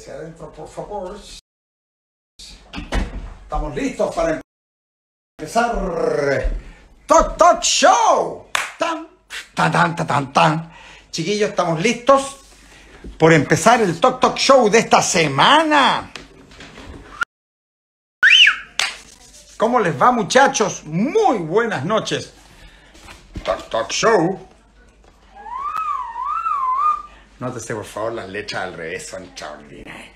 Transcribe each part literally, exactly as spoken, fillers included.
hacia adentro, por favor. Estamos listos para empezar. Talk Talk Show. Tan, tan, tan, tan, tan, tan. Chiquillos, estamos listos por empezar el Talk Talk Show de esta semana. ¿Cómo les va, muchachos? Muy buenas noches. Talk Talk Show. Nótese, por favor, las letras al revés son extraordinarias.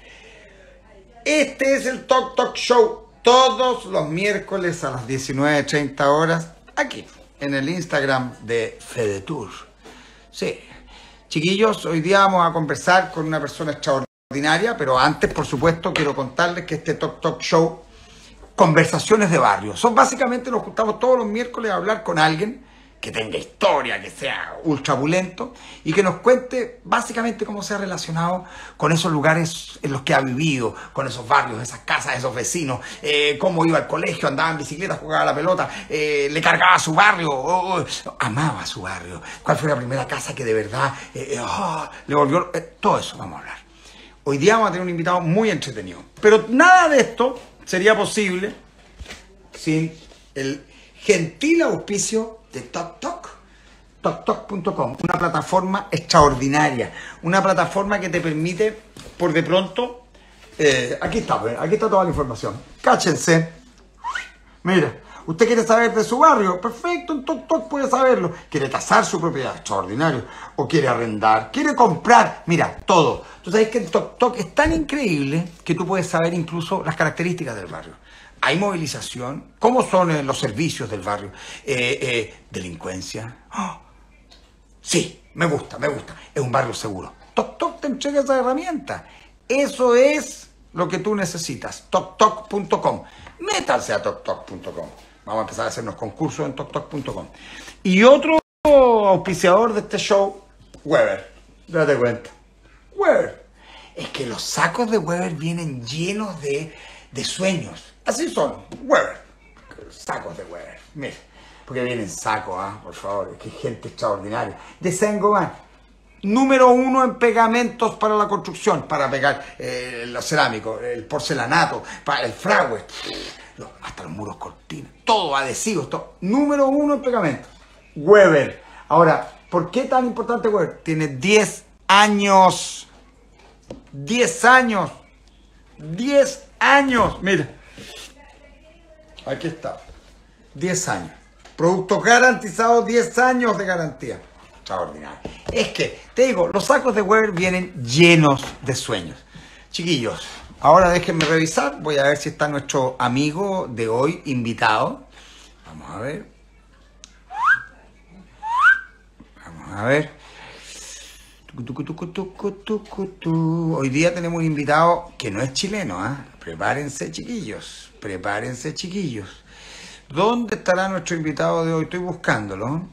Este es el Talk Talk Show, todos los miércoles a las diecinueve treinta horas, aquí, en el Instagram de FedeTour. Sí, chiquillos, hoy día vamos a conversar con una persona extraordinaria, pero antes, por supuesto, quiero contarles que este Talk Talk Show, conversaciones de barrio, son básicamente, nos juntamos todos los miércoles a hablar con alguien que tenga historia, que sea ultrapulento y que nos cuente básicamente cómo se ha relacionado con esos lugares en los que ha vivido, con esos barrios, esas casas, esos vecinos, eh, cómo iba al colegio, andaba en bicicleta, jugaba a la pelota, eh, le cargaba a su barrio, oh, oh, amaba a su barrio, cuál fue la primera casa que de verdad eh, oh, le volvió... Eh, todo eso vamos a hablar. Hoy día vamos a tener un invitado muy entretenido, pero nada de esto sería posible sin el gentil auspicio de Talk Talk, talk talk punto com, una plataforma extraordinaria, una plataforma que te permite, por de pronto, eh, aquí está, aquí está toda la información, cáchense, mira, usted quiere saber de su barrio, perfecto, en Talk Talk puede saberlo, quiere tasar su propiedad, extraordinario, o quiere arrendar, quiere comprar, mira, todo. Tú sabes que en Talk Talk es tan increíble que tú puedes saber incluso las características del barrio. Hay movilización, cómo son eh, los servicios del barrio, eh, eh, delincuencia. Oh, sí, me gusta, me gusta. Es un barrio seguro. Talk Talk te entrega esa herramienta. Eso es lo que tú necesitas. talk talk punto com. Métanse a talk talk punto com. Vamos a empezar a hacernos concursos en talk talk punto com. Y otro auspiciador de este show, Weber. Date cuenta. Weber. Es que los sacos de Weber vienen llenos de, de sueños. Así son, Weber, sacos de Weber, mira, porque vienen sacos, ¿ah? Por favor, es que gente extraordinaria. De Saint-Gobain, número uno en pegamentos para la construcción, para pegar eh, los cerámicos, el porcelanato, para el fragüe, hasta los muros cortinas, todo adhesivos, todo, número uno en pegamentos, Weber. Ahora, ¿por qué tan importante Weber? Tiene diez años, diez años, diez años, mira. Aquí está, diez años. Productos garantizados, diez años de garantía. Extraordinario. Es que, te digo, los sacos de Weber vienen llenos de sueños. Chiquillos, ahora déjenme revisar. Voy a ver si está nuestro amigo de hoy invitado. Vamos a ver. Vamos a ver. Hoy día tenemos un invitado que no es chileno, ¿eh? Prepárense, chiquillos. Prepárense, chiquillos. ¿Dónde estará nuestro invitado de hoy? Estoy buscándolo.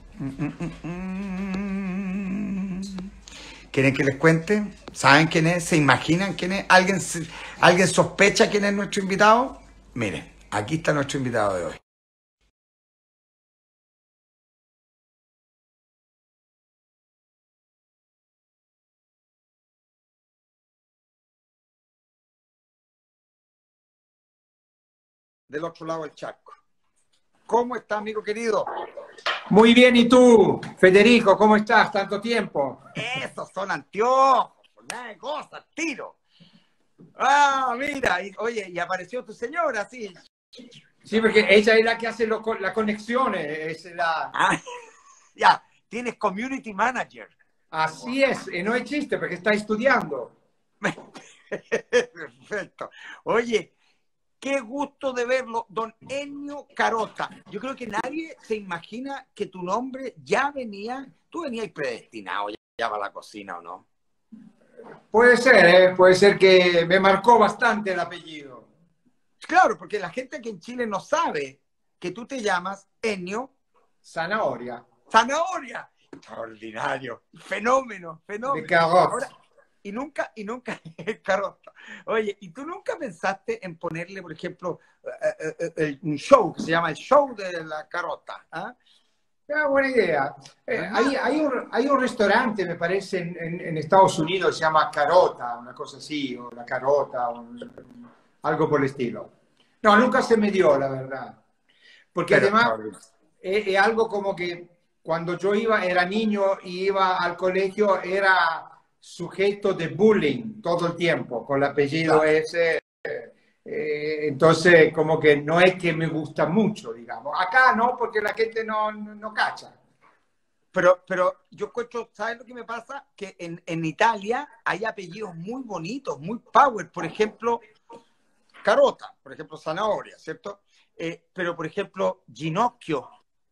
¿Quieren que les cuente? ¿Saben quién es? ¿Se imaginan quién es? ¿Alguien, ¿Alguien sospecha quién es nuestro invitado? Miren, aquí está nuestro invitado de hoy. Del otro lado del charco. ¿Cómo está, amigo querido? Muy bien, ¿y tú, Federico? ¿Cómo estás? Tanto tiempo. Esos son anteojos, nada de cosas, tiro. Ah, mira, y, oye, y apareció tu señora, sí. Sí, porque ella es la que hace lo, la conexión. Es la... Ah, ya, tienes community manager. Así es, y no es chiste, porque está estudiando. Perfecto. Oye, qué gusto de verlo, don Ennio Carota. Yo creo que nadie se imagina que tu nombre ya venía, tú venías predestinado ya, ya para la cocina, ¿o no? Puede ser, ¿eh? Puede ser que me marcó bastante el apellido. Claro, porque la gente aquí en Chile no sabe que tú te llamas Ennio Zanahoria. Zanahoria. Extraordinario. Fenómeno, fenómeno. De Carota. Ahora, y nunca, y nunca, Carota. Oye, ¿y tú nunca pensaste en ponerle, por ejemplo, eh, eh, eh, un show que se llama el show de la Carota? ¿Ah? Ah, buena idea. Eh, hay, hay un, hay un restaurante, me parece, en, en- en Estados Unidos, se llama Carota, una cosa así, o la Carota, o un- algo por el estilo. No, nunca se me dio, la verdad. Porque Pero además extraordinario. es, es algo como que cuando yo iba, era niño y iba al colegio, era sujeto de bullying todo el tiempo, con el apellido Claro. ese. Eh, entonces, como que no es que me gusta mucho, digamos. Acá no, porque la gente no, no, no cacha. Pero, pero yo encuentro, ¿sabes lo que me pasa? Que en, en Italia hay apellidos muy bonitos, muy power. Por ejemplo, carota, por ejemplo, zanahoria, ¿cierto? Eh, pero, por ejemplo, ginocchio,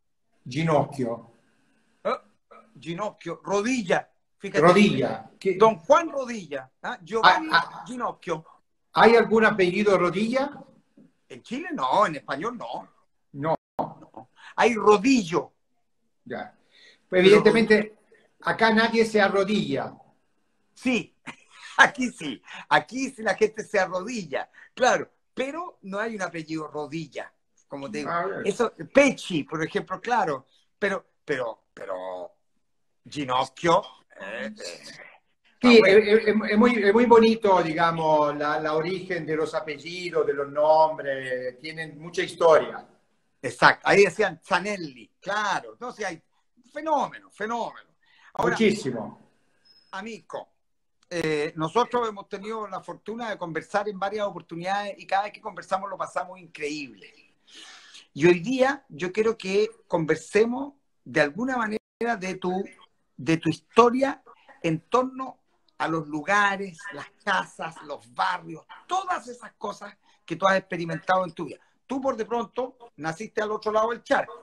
Ginocchio, ¿eh? Ginocchio, rodilla, fíjate tú. rodilla. ¿Qué- Don Juan Rodilla, ¿ah? ha- Giovanni ha- Ginocchio. ¿Hay algún apellido rodilla? En Chile no, en español no. No, No. Hay rodillo, ya. pero rodillo, Evidentemente, acá nadie se arrodilla. sí, aquí sí, aquí sí la gente se arrodilla, claro, pero no hay un apellido rodilla, como te digo. A ver. Eso, Pecci, por ejemplo, claro, pero, pero, pero, Ginocchio, eh, eh, está Sí, bueno. es, es- es muy, es muy bonito, digamos, la, la origen de los apellidos, de los nombres, tienen mucha historia. Exacto, ahí decían Zanelli, claro, entonces hay fenómeno, fenómeno. Ahora, Muchísimo. amigo, eh, nosotros hemos tenido la fortuna de conversar en varias oportunidades y cada vez que conversamos lo pasamos increíble. Y hoy día yo quiero que conversemos de alguna manera de tu, de tu historia en torno a los lugares, las casas, los barrios, todas esas cosas que tú has experimentado en tu vida. Tú por de pronto naciste al otro lado del charco,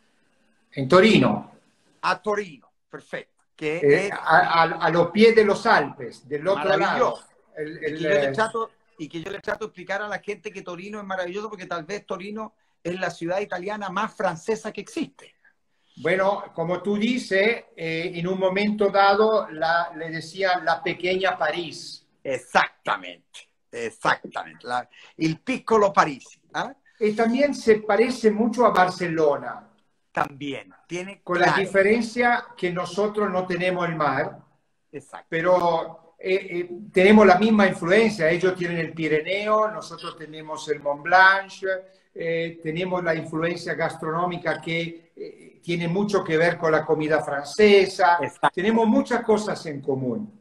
En Torino, a Torino, perfecto, que eh, es a, a- a los pies de los Alpes, del otro lado. maravilloso. El- Y el, que yo le eh, trato, y que yo le trato de explicar a la gente que Torino es maravilloso porque tal vez Torino es la ciudad italiana más francesa que existe. bueno, como tú dices, eh, en un momento dado la- le decían la pequeña París. Exactamente, exactamente. La, il piccolo Parisi, ¿ah? Y también se parece mucho a Barcelona, También tiene, con la claro, diferencia que nosotros no tenemos el mar, exacto, pero eh, eh, tenemos la misma influencia. Ellos tienen el Pirineo, nosotros tenemos el Mont Blanc, eh, tenemos la influencia gastronómica que eh, tiene mucho que ver con la comida francesa. exacto. Tenemos muchas cosas en común.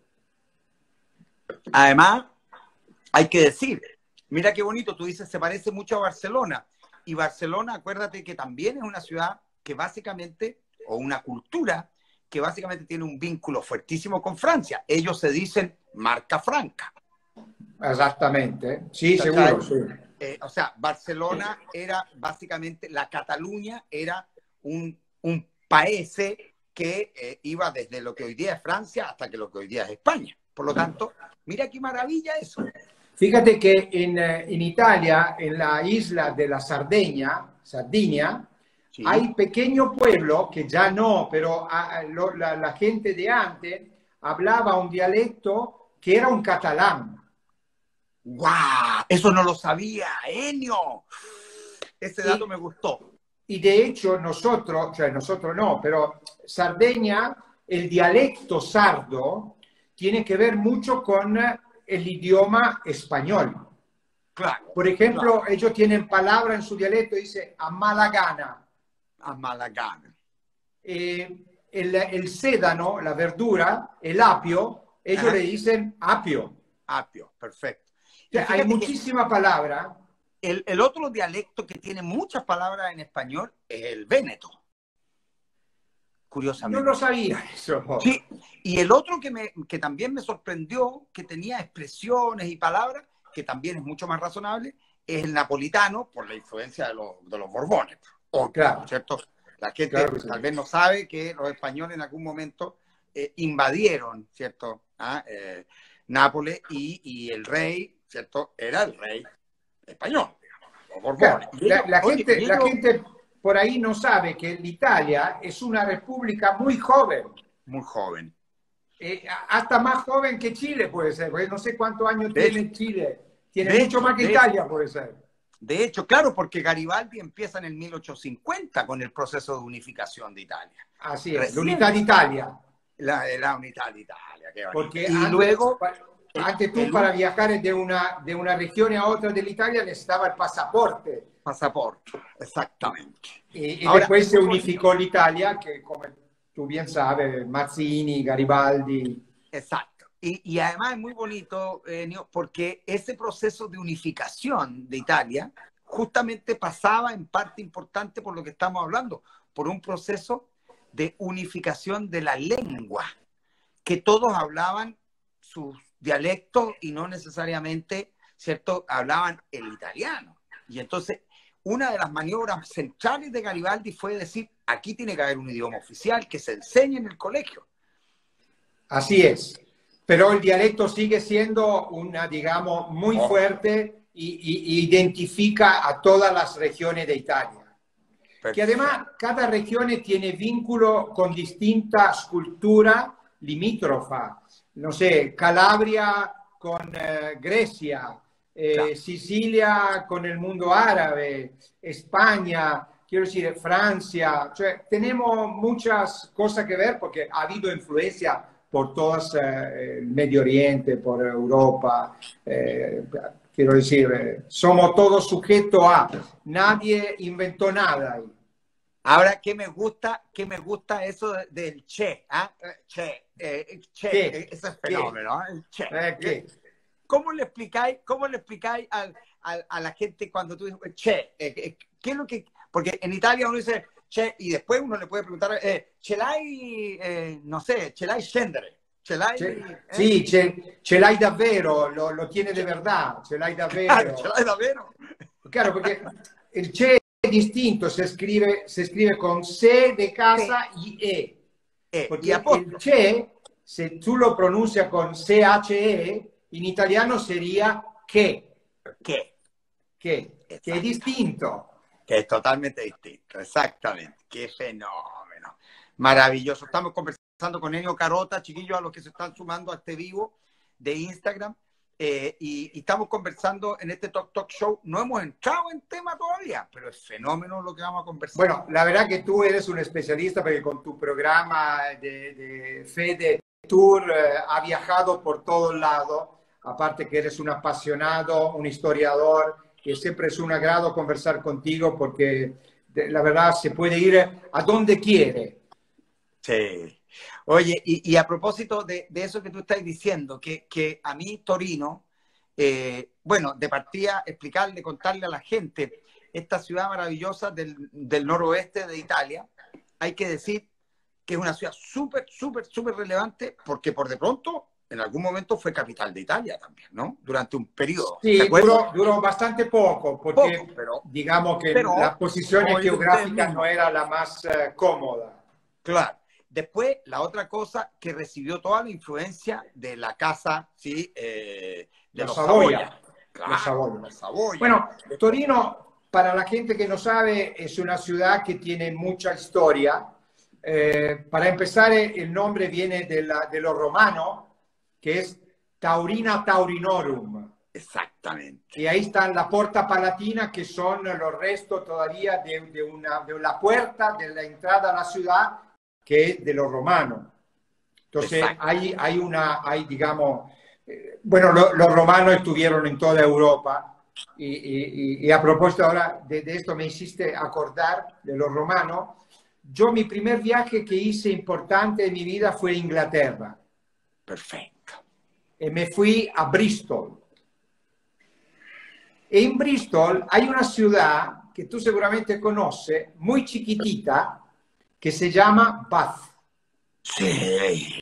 Además, hay que decir, mira qué bonito, tú dices, se parece mucho a Barcelona. Y Barcelona, acuérdate que también es una ciudad que básicamente, o una cultura, que básicamente tiene un vínculo fuertísimo con Francia. Ellos se dicen marca franca. Exactamente. Sí, ¿Cachai? seguro, sí. Eh, o sea, Barcelona era básicamente, la Cataluña era un, un país que eh, iba desde lo que hoy día es Francia hasta que lo que hoy día es España. Por lo tanto, mira qué maravilla eso. Fíjate que en, eh, en Italia, en la isla de la Sardeña, Sardinia, Sí. hay pequeños pueblos que ya no, pero a, a, lo, la, la gente de antes hablaba un dialecto que era un catalán. ¡Guau! Eso no lo sabía, Enio. Ese dato Y, me gustó. y de hecho nosotros, cioè nosotros no, pero Sardeña, el dialecto sardo tiene que ver mucho con el idioma español. Claro, Por claro. ejemplo, ellos tienen palabra en su dialecto, dice a mala gana. A mala gana. Eh, el, el sédano, la verdura, el apio, ellos Ajá. le dicen apio. Apio, perfecto. O Y sea, hay fíjate que muchísima palabra. el, el otro dialecto que tiene muchas palabras en español es el véneto, No lo curiosamente. sabía eso. Sí, y el otro que, me, que también me sorprendió, que tenía expresiones y palabras, que también es mucho más razonable, es el napolitano por la influencia de los, de los Borbones. Obvio, Claro, ¿cierto? La gente claro que sí. tal vez no sabe que los españoles en algún momento eh, invadieron, ¿cierto? ¿Ah? Eh, Nápoles y, y el rey, ¿cierto? Era el rey español, digamos, los Borbones. Claro, Y la, ellos, la oye, gente, y la ellos, gente por ahí no sabe que Italia es una república muy joven. muy joven. Eh, hasta más joven que Chile puede ser, porque no sé cuántos años De hecho, tiene Chile. Tiene de mucho hecho, más que de hecho, Italia, puede ser. De hecho, claro, porque Garibaldi empieza en el mil ochocientos cincuenta con el proceso de unificación de Italia. Así es, Recién, la unidad de Italia. La, la unidad de Italia, qué bonito. Porque Y antes, luego, el, antes tú el para viajar de una, de una región a otra de Italia necesitaba el pasaporte. pasaporte, exactamente. Y, y Ahora, después es se muy unificó l'Italia, que como tú bien sabes, Mazzini, Garibaldi. Exacto. Y, y además es muy bonito, Enio, porque ese proceso de unificación de Italia justamente pasaba en parte importante por lo que estamos hablando, por un proceso de unificación de la lengua, que todos hablaban sus dialectos y no necesariamente, ¿cierto?, hablaban el italiano. Y entonces, una de las maniobras centrales de Garibaldi fue decir, aquí tiene que haber un idioma oficial que se enseñe en el colegio. Así es. Pero el dialecto sigue siendo una, digamos, muy Oh. fuerte y, y, y identifica a todas las regiones de Italia. Perfecto. Que además cada región tiene vínculo con distintas culturas limítrofas. No sé, Calabria con eh, Grecia, eh, Claro. Sicilia con el mundo árabe, España, quiero decir, Francia. Cioè, tenemos muchas cosas que ver porque ha habido influencia por todo eh, el Medio Oriente, por Europa. Eh, quiero decir, eh, somos todos sujetos a, nadie inventó nada ahí. Ahora, ¿qué me gusta? ¿Qué me gusta eso de- del che? ¿Ah? Eh, Che, eh, che, ¿Qué? eh, ese es ¿Qué? fenómeno, ¿eh? El che. Eh, ¿qué? ¿Cómo le explicáis, cómo le explicáis al, al- a la gente cuando tú dices che? Eh, eh, ¿Qué es lo que...? Porque en Italia uno dice che y después uno le puede preguntar, eh, ¿ce l'hai, eh, no sé, ce l'hai scendere? ¿Ce l'hai? Ce- eh? sì, ce, ce l'hai davvero, lo, lo tiene de verdad, ce l'hai Claro, davvero. ¿ce l'hai davvero? Claro, porque el che es distinto, se escribe, se escribe con C de casa y E. Eh, y Porque el apóstrofe. che, se tú lo pronuncias con C H E, in italiano sería che, ¿Qué? che, che è Exacto. distinto. Que es totalmente distinto, exactamente. Qué fenómeno. Maravilloso. Estamos conversando con Enio Carota, chiquillos, a los que se están sumando a este vivo de Instagram. Eh, y, y estamos conversando en este Talk Talk Show. No hemos entrado en tema todavía, pero es fenómeno lo que vamos a conversar. Bueno, la verdad que tú eres un especialista porque con tu programa de, de Fede Tour eh, ha viajado por todos lados, aparte que eres un apasionado, un historiador, que siempre es un agrado conversar contigo porque de, la verdad se puede ir a donde quiere. Sí. Oye, y, y a propósito de, de eso que tú estás diciendo, que, que a mí Torino, eh, bueno, de partida explicarle, contarle a la gente, esta ciudad maravillosa del, del noroeste de Italia, hay que decir que es una ciudad súper, súper, súper relevante porque por de pronto en algún momento fue capital de Italia también, ¿no? Durante un periodo. Sí, duró, duró bastante poco porque Poco, pero, digamos que pero, la posición como dice usted geográfica mismo, no era la más eh, cómoda. claro. Después, la otra cosa que recibió toda la influencia de la casa, ¿sí? Eh, de Los los Saboya. Saboya. Claro, Los Saboya. los Saboya. Bueno, Torino, para la gente que no sabe, es una ciudad que tiene mucha historia. Eh, para empezar, el nombre viene de, la, de lo romano, que es Taurina Taurinorum. Exactamente. Y ahí está la Porta Palatina, que son los restos todavía de, de, una, de la puerta de la entrada a la ciudad, que es de los romanos. Entonces, hay, hay una, hay, digamos, eh, bueno, lo, los romanos estuvieron en toda Europa. Y, y, y a propósito ahora de, de esto me hiciste acordar de los romanos. Yo mi primer viaje que hice importante en mi vida fue a Inglaterra. Perfecto. Y me fui a Bristol. Y en Bristol hay una ciudad que tú seguramente conoces, muy chiquitita, que se llama Bath. Sí.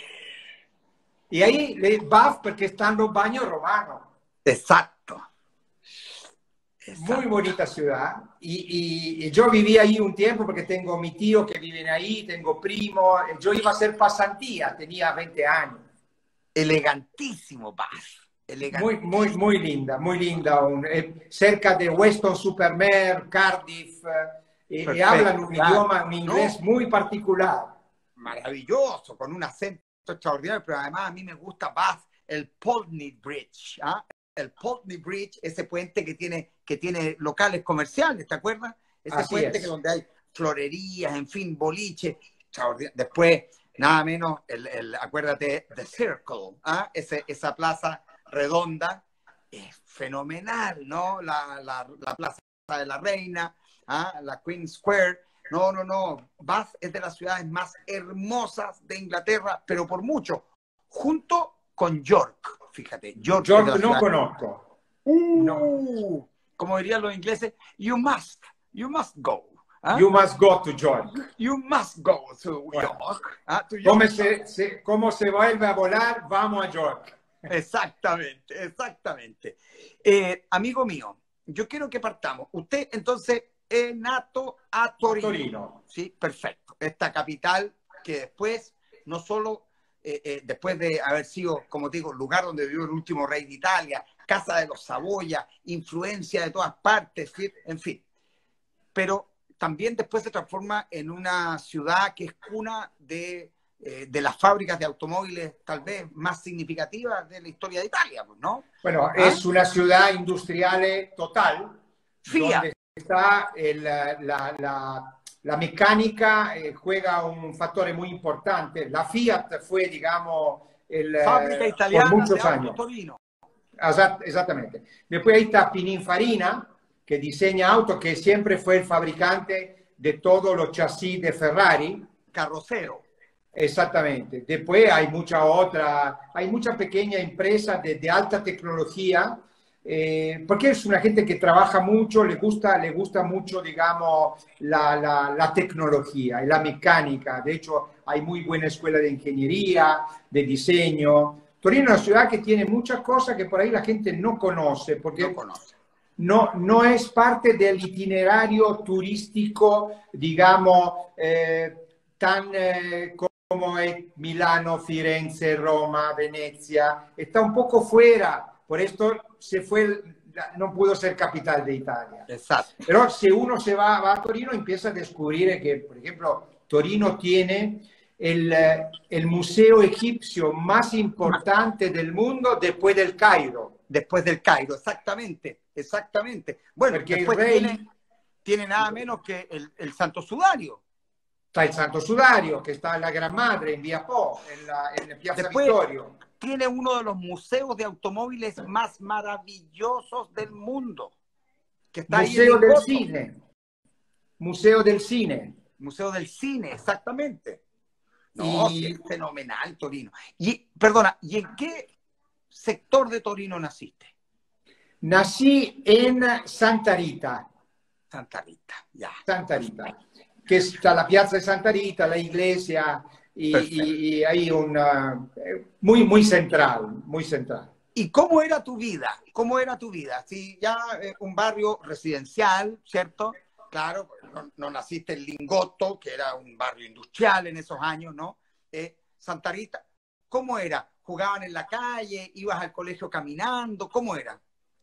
Y ahí, le Bath porque están los baños romanos. Exacto. Exacto. Muy bonita ciudad. Y, y, y yo viví ahí un tiempo porque tengo mi tío que viven ahí, tengo primo. Yo iba a hacer pasantía, tenía veinte años. Elegantísimo Bath. Muy, muy, muy linda, muy linda. Un, eh, cerca de Weston-super-Mare, Cardiff. Eh, y hablan un claro. idioma, un inglés ¿No? muy particular. Maravilloso, con un acento extraordinario, pero además a mí me gusta Bath, el Putney Bridge, ¿ah? el Putney Bridge, ese puente que tiene, que tiene locales comerciales, ¿te acuerdas? Ese Así puente es. que donde hay florerías, en fin, boliche. Después, nada menos, el, el, acuérdate, The Circle, ¿ah? Ese, esa plaza redonda, es fenomenal, ¿no? La, la, la Plaza de la Reina, ¿ah? La Queen Square. No, no, no. Bath es de las ciudades más hermosas de Inglaterra, pero por mucho, junto con York. Fíjate, York, York es de las no ciudades... conozco. Uh, No. Como dirían los ingleses, you must, you must go. ¿Ah? You must go to York. You must go to Bueno, York. ¿Ah? To ¿Cómo York. se, se, ¿Cómo se vuelve a volar? Vamos a York. Exactamente, exactamente. Eh, amigo mío, yo quiero que partamos. Usted, entonces, es nato a Torino. A Torino. Sí, perfecto. Esta capital que después, no solo eh, eh, después de haber sido, como te digo, el lugar donde vivió el último rey de Italia, casa de los Saboya, influencia de todas partes, en fin. Pero también después se transforma en una ciudad que es cuna de, eh, de las fábricas de automóviles tal vez más significativas de la historia de Italia, ¿no? Bueno, ¿Ah? es una ciudad industrial total, Fiat. donde está el, la, la, la mecánica, eh, juega un factor muy importante. La Fiat fue, digamos, el, fábrica eh, italiana por muchos de años. Auto Torino. Exactamente. Después ahí está Pininfarina, que diseña autos, que siempre fue el fabricante de todos los chasis de Ferrari. Carrocero. Exactamente. Después hay mucha otra, hay muchas pequeñas empresas de, de alta tecnología, eh, porque es una gente que trabaja mucho, le gusta, le gusta mucho, digamos, la, la, la tecnología y la mecánica. De hecho, hay muy buena escuela de ingeniería, de diseño. Torino es una ciudad que tiene muchas cosas que por ahí la gente no conoce, porque No conoce. No, no es parte del itinerario turístico, digamos, eh, tan eh, como es Milano, Firenze, Roma, Venecia. Está un poco fuera, por esto se fue, no pudo ser capital de Italia. Exacto. Pero si uno se va, va a Torino, empieza a descubrir que, por ejemplo, Torino tiene el, el museo egipcio más importante del mundo después del Cairo. Después del Cairo, exactamente, exactamente. Bueno, porque después el rey tiene, tiene nada menos que el, el Santo Sudario. Está el Santo Sudario, que está en la Gran Madre, en Via Po, en, la, en Piazza Después, Vittorio. Tiene uno de los museos de automóviles más maravillosos del mundo. Que está Museo ahí en del Gozo. Cine. Museo del Cine. Museo del Cine, exactamente. No, Y- sí, es fenomenal Torino. Y, perdona, ¿y en qué sector de Torino naciste? Nací en Santa Rita, Santa Rita, ya. Santa Rita, que está la Piazza de Santa Rita, la iglesia, y, Perfecto. y- y hay una... Muy, muy central, muy central. ¿Y cómo era tu vida? ¿Cómo era tu vida? Si ya eh, un barrio residencial, ¿cierto? Claro, no, no naciste en Lingotto, que era un barrio industrial en esos años, ¿no? Eh, Santa Rita, ¿cómo era? ¿Jugaban en la calle? ¿Ibas al colegio caminando? ¿Cómo era?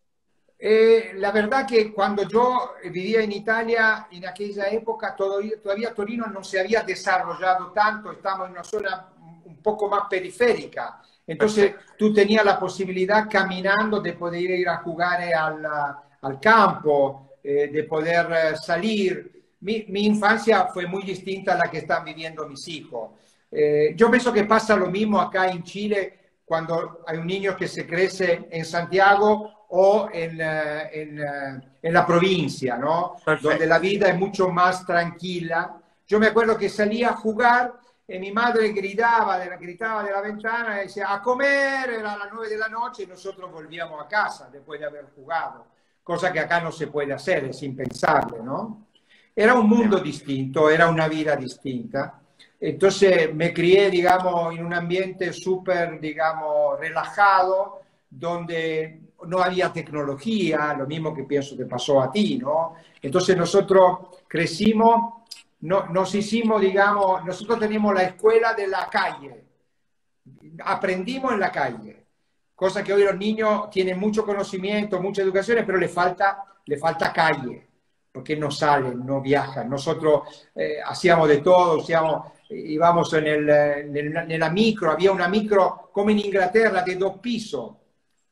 Eh, la verdad que cuando yo vivía en Italia, en aquella época, todavía, todavía Torino no se había desarrollado tanto, estamos en una zona un poco más periférica. Entonces Perfecto. tú tenías la posibilidad caminando de poder ir a jugar al, al campo, eh, de poder eh, salir. Mi, mi infancia fue muy distinta a la que están viviendo mis hijos. Eh, yo pienso que pasa lo mismo acá en Chile cuando hay un niño que se crece en Santiago o en, eh, en, eh, en la provincia, ¿no? Perfecto. Donde la vida es mucho más tranquila. Yo me acuerdo que salía a jugar y mi madre gritaba de la, gritaba de la ventana y decía, a comer, era a las nueve de la noche y nosotros volvíamos a casa después de haber jugado, cosa que acá no se puede hacer, es impensable, ¿no? Era un mundo distinto, era una vida distinta. Entonces me crié, digamos, en un ambiente súper, digamos, relajado, donde no había tecnología, lo mismo que pienso que pasó a ti, ¿no? Entonces nosotros crecimos, no, nos hicimos, digamos, nosotros teníamos la escuela de la calle, aprendimos en la calle, cosa que hoy los niños tienen mucho conocimiento, mucha educación, pero le falta, le falta calle, porque no salen, no viajan. Nosotros eh, hacíamos de todo, hacíamos, íbamos en, el, en, el, en la micro, había una micro como en Inglaterra de dos pisos,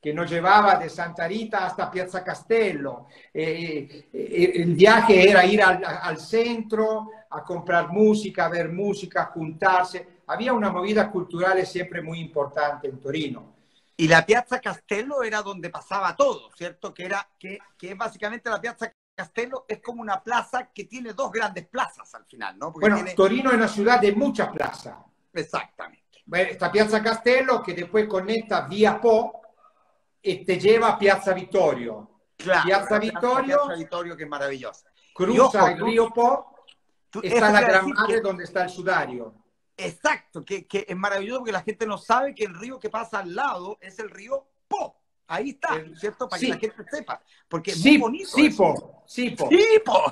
que nos llevaba de Santa Rita hasta Piazza Castello. Eh, eh, el viaje era ir al, al centro a comprar música, a ver música, a juntarse. Había una movida cultural siempre muy importante en Torino. Y la Piazza Castello era donde pasaba todo, ¿cierto? Que era que, que básicamente la Piazza Castello es como una plaza que tiene dos grandes plazas al final, ¿no? Porque bueno, tiene... Torino es una ciudad de muchas plazas. Exactamente. Esta Piazza Castello que después conecta Via Po y te lleva a Piazza Vittorio. Claro, Piazza Vittorio, Piazza Vittorio, que es maravillosa. Cruza ojo, el río Po, tú, está la Gran decir Madre que, donde está el sudario. Exacto, que, que es maravilloso porque la gente no sabe que el río que pasa al lado es el río Po. Ahí está, el, ¿cierto? Para sí. que la gente sepa. Porque es sí, muy bonito. Sí, Po. Sí, Po. Sí, Po.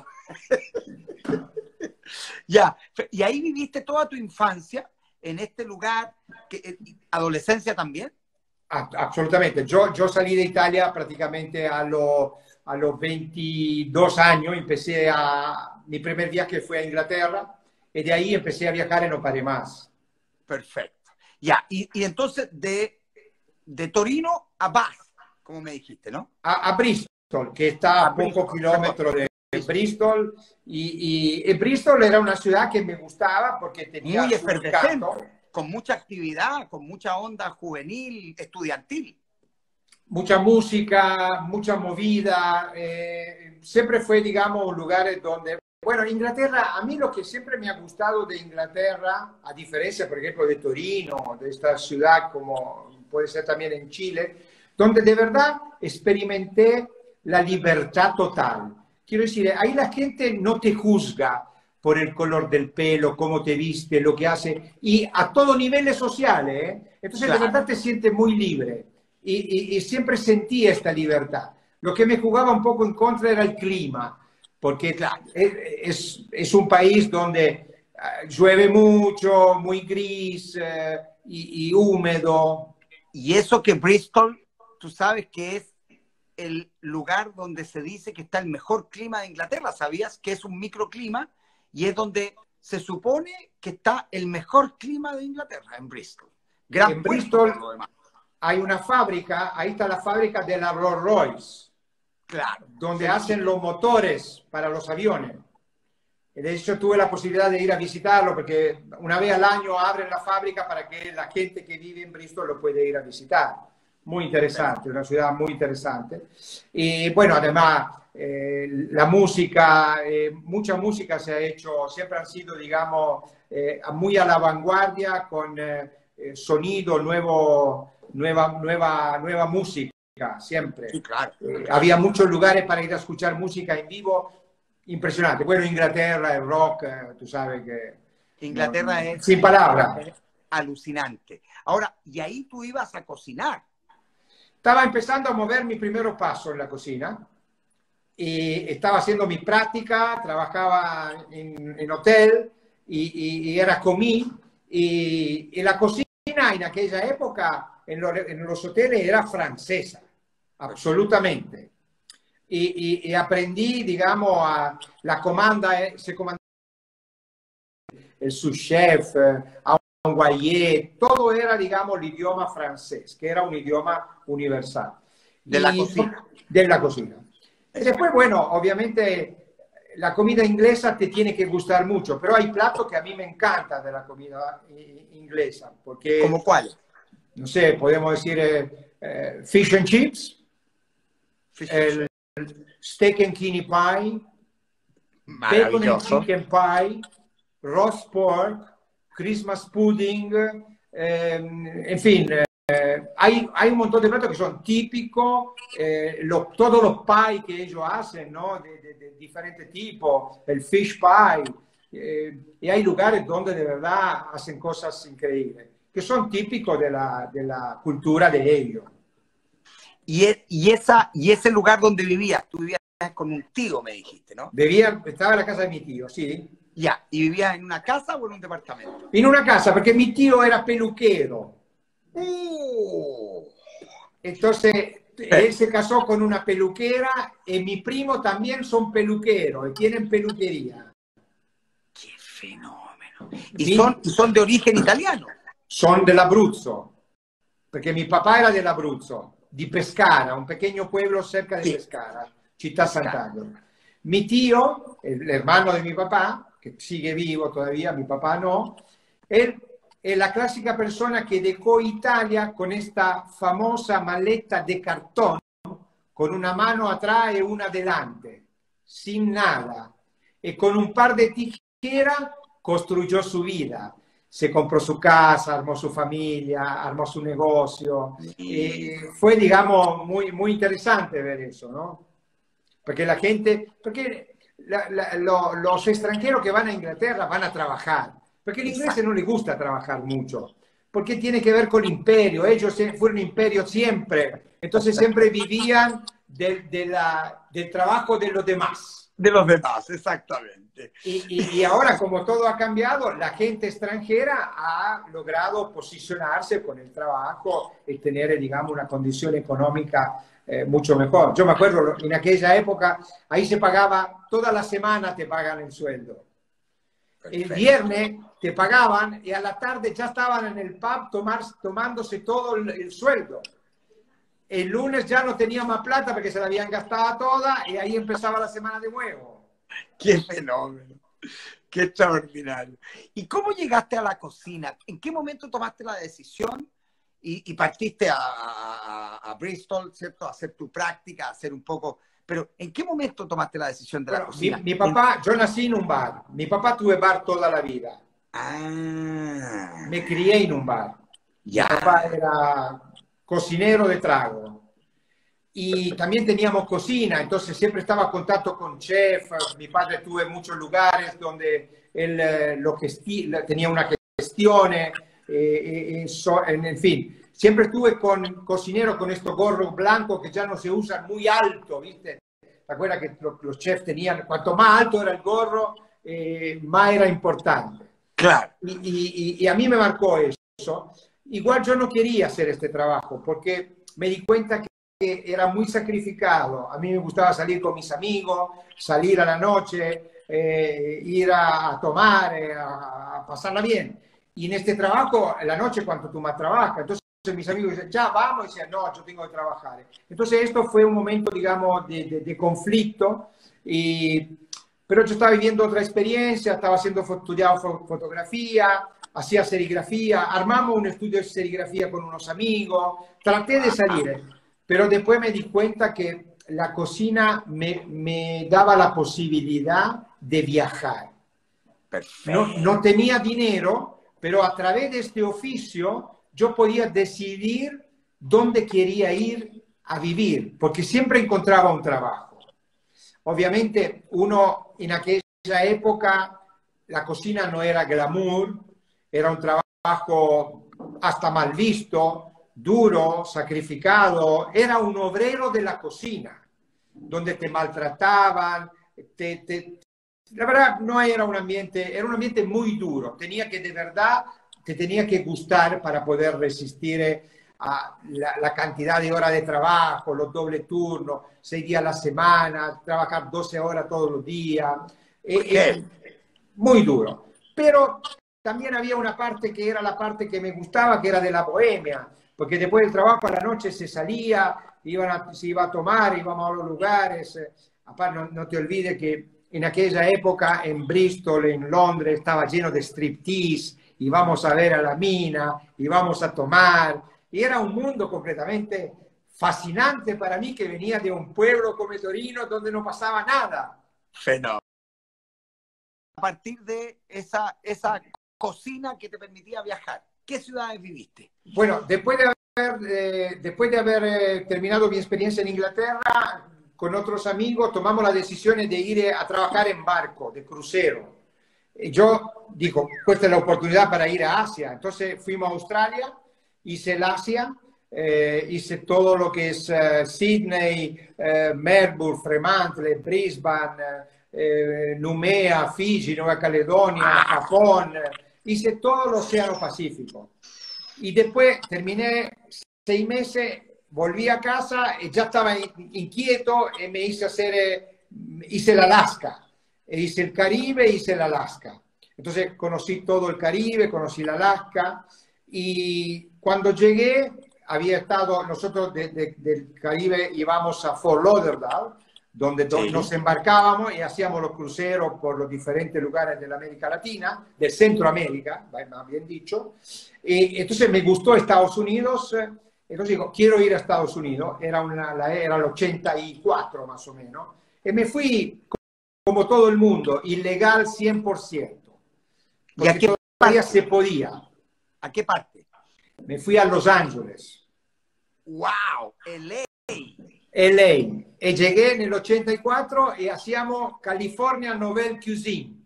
Ya, y ahí viviste toda tu infancia en este lugar, que, adolescencia también. Absolutamente. Yo, yo salí de Italia prácticamente a, lo, a los veintidós años. Empecé a... Mi primer viaje fue a Inglaterra y de ahí empecé a viajar y no paré más. Perfecto. Ya, y, y entonces de, de Torino a Bath, como me dijiste, ¿no? A, a Bristol, que está a, a pocos kilómetros de, de Bristol. Y, y, y Bristol era una ciudad que me gustaba porque tenía muy su encanto, con mucha actividad, con mucha onda juvenil, estudiantil. Mucha música, mucha movida. Eh, siempre fue, digamos, un lugar donde... Bueno, Inglaterra, a mí lo que siempre me ha gustado de Inglaterra, a diferencia, por ejemplo, de Torino, de esta ciudad como puede ser también en Chile, donde de verdad experimenté la libertad total. Quiero decir, ahí la gente no te juzga por el color del pelo, cómo te viste, lo que hace, y a todos niveles sociales, ¿eh? Entonces, claro, de verdad te sientes muy libre, y, y, y siempre sentí esta libertad. Lo que me jugaba un poco en contra era el clima, porque claro, es, es un país donde uh, llueve mucho, muy gris uh, y, y húmedo. Y eso que Bristol, tú sabes que es el lugar donde se dice que está el mejor clima de Inglaterra. ¿Sabías que es un microclima? Y es donde se supone que está el mejor clima de Inglaterra, en Bristol. Gran en Bristol hay una fábrica, ahí está la fábrica de la Rolls Royce. Claro. Donde sí, hacen sí. los motores para los aviones. De hecho, tuve la posibilidad de ir a visitarlo porque una vez al año abren la fábrica para que la gente que vive en Bristol lo pueda ir a visitar. Muy interesante, una ciudad muy interesante. Y bueno, además, eh, la música, eh, mucha música se ha hecho, siempre han sido, digamos, eh, muy a la vanguardia con eh, sonido, nuevo, nueva, nueva, nueva música. Siempre. Sí, claro. Eh, había muchos lugares para ir a escuchar música en vivo, impresionante. Bueno, Inglaterra, el rock, eh, tú sabes que... Inglaterra no, es... Sin palabras. Alucinante. Ahora, y ahí tú ibas a cocinar. Estaba empezando a mover mi primer paso en la cocina. Y estaba haciendo mi práctica, trabajaba en, en hotel y, y, y era comí. Y, y la cocina en aquella época en, lo, en los hoteles era francesa. Absolutamente. Y, y, y aprendí, digamos, a la comanda, eh, se comandaba el sous-chef, eh, a un guayé, todo era, digamos, el idioma francés, que era un idioma universal. De y, la cocina. De la cocina. Y después, bueno, obviamente, la comida inglesa te tiene que gustar mucho, pero hay platos que a mí me encantan de la comida inglesa. Porque, ¿Cómo cuál? No sé, podemos decir eh, eh, fish and chips, fish el, el steak and kidney pie, bacon and chicken pie, roast pork, Christmas pudding, eh, en fin, eh, hay, hay un montón de platos que son típicos, eh, lo, todos los pies que ellos hacen, ¿no? De, de, de diferentes tipos, el fish pie, eh, y hay lugares donde de verdad hacen cosas increíbles, que son típicos de la, de la cultura de ellos. Y, es, y, esa, y ese lugar donde vivías, tú vivías con un tío, me dijiste, ¿no? Vivía, estaba en la casa de mi tío, sí. Ya, ¿y vivías en una casa o en un departamento? En una casa, porque mi tío era peluquero. Uh. Entonces, él se casó con una peluquera y mi primo también son peluqueros y tienen peluquería. ¡Qué fenómeno! ¿Y son, son de origen italiano? Son del Abruzzo, porque mi papá era del Abruzzo. di Pescara, un pequeño pueblo cerca de Sí. Pescara, Città Sant'Angelo. Mi tío, el hermano de mi papá, que sigue vivo todavía, mi papá no, él es la clásica persona que dejó Italia con esta famosa maleta de cartón, con una mano atrás y una delante, sin nada. Y con un par de tijeras construyó su vida. Se compró su casa, armó su familia, armó su negocio. Y fue, digamos, muy, muy interesante ver eso, ¿no? Porque la gente, porque la, la, lo, los extranjeros que van a Inglaterra van a trabajar, porque al inglés no le gusta trabajar mucho, porque tiene que ver con el imperio, ellos fueron imperio siempre, entonces siempre vivían de, de la, del trabajo de los demás. De los demás, exactamente. Y, y, y ahora, como todo ha cambiado, la gente extranjera ha logrado posicionarse con el trabajo y tener, digamos, una condición económica eh, mucho mejor. Yo me acuerdo, en aquella época, ahí se pagaba, toda la semana te pagan el sueldo. Perfecto. El viernes te pagaban y a la tarde ya estaban en el pub tomar, tomándose todo el, el sueldo. El lunes ya no tenía más plata porque se la habían gastado toda y ahí empezaba la semana de nuevo. ¡Qué fenómeno! ¡Qué extraordinario! ¿Y cómo llegaste a la cocina? ¿En qué momento tomaste la decisión y, y partiste a, a, a Bristol, ¿cierto? A hacer tu práctica, a hacer un poco... Pero ¿en qué momento tomaste la decisión de Bueno, la cocina? Mi, mi papá, yo nací en un bar. Mi papá tuve bar toda la vida. Ah. Me crié en un bar. Ya. Mi papá era cocinero de trago. Y también teníamos cocina, entonces siempre estaba en contacto con chef. Mi padre tuvo en muchos lugares donde él eh, lo gesti tenía una gestión, eh, eh, so en, en fin. Siempre estuve con cocineros con estos gorros blancos que ya no se usan muy alto, ¿viste? ¿Te acuerdas que los, los chefs tenían, cuanto más alto era el gorro, eh, más era importante? Claro. Y, y, y a mí me marcó eso. Igual yo no quería hacer este trabajo porque me di cuenta que que era muy sacrificado. A mí me gustaba salir con mis amigos, salir a la noche, eh, ir a, a tomar, eh, a, a pasarla bien. Y en este trabajo, en la noche, cuando tú más trabajas, entonces mis amigos dicen, ya vamos, y decían, no, yo tengo que trabajar. Entonces esto fue un momento, digamos, de, de, de conflicto, y, pero yo estaba viviendo otra experiencia, estaba haciendo, estudiando fotografía, hacía serigrafía, armamos un estudio de serigrafía con unos amigos, traté de salir. Pero después me di cuenta que la cocina me, me daba la posibilidad de viajar. No, no tenía dinero, pero a través de este oficio yo podía decidir dónde quería ir a vivir, porque siempre encontraba un trabajo. Obviamente, uno en aquella época, la cocina no era glamour, era un trabajo hasta mal visto, duro, sacrificado, era un obrero de la cocina, donde te maltrataban, te, te, la verdad no era un ambiente, era un ambiente muy duro, tenía que de verdad, te tenía que gustar para poder resistir a la, la cantidad de horas de trabajo, los doble turnos, seis días a la semana, trabajar doce horas todos los días, eh, eh, muy duro, pero también había una parte que era la parte que me gustaba, que era de la bohemia, porque después del trabajo a la noche se salía, iban a, se iba a tomar, íbamos a los lugares. Aparte, no, no te olvides que en aquella época en Bristol, en Londres, estaba lleno de striptease, íbamos a ver a la mina, íbamos a tomar, y era un mundo completamente fascinante para mí, que venía de un pueblo como Torino donde no pasaba nada. Fenómeno. A partir de esa, esa cocina que te permitía viajar, ¿qué ciudades viviste? Bueno, después de haber, eh, después de haber eh, terminado mi experiencia en Inglaterra, con otros amigos tomamos la decisión de ir a trabajar en barco, de crucero. Y yo digo, esta es la oportunidad para ir a Asia. Entonces fuimos a Australia, hice el Asia, eh, hice todo lo que es eh, Sydney, eh, Melbourne, Fremantle, Brisbane, eh, Numea, Fiji, Nueva Caledonia, Japón. Hice todo el Océano Pacífico. Y después terminé seis meses, volví a casa y ya estaba inquieto y me hice hacer, eh, hice el Alaska. E hice el Caribe, hice el Alaska. Entonces conocí todo el Caribe, conocí el Alaska. Y cuando llegué había estado, nosotros de, de, del Caribe íbamos a Fort Lauderdale, donde sí. nos embarcábamos y hacíamos los cruceros por los diferentes lugares de la América Latina, de Centroamérica, más bien dicho. Y entonces me gustó Estados Unidos, entonces digo, quiero ir a Estados Unidos, era, una, era el ochenta y cuatro más o menos, y me fui como todo el mundo, ilegal cien por ciento. ¿Y a qué todavía se podía? ¿A qué parte? Me fui a Los Ángeles. ¡Wow! L A. L A. E llegué nel ochenta y cuatro e hacíamos California Nouvelle Cuisine,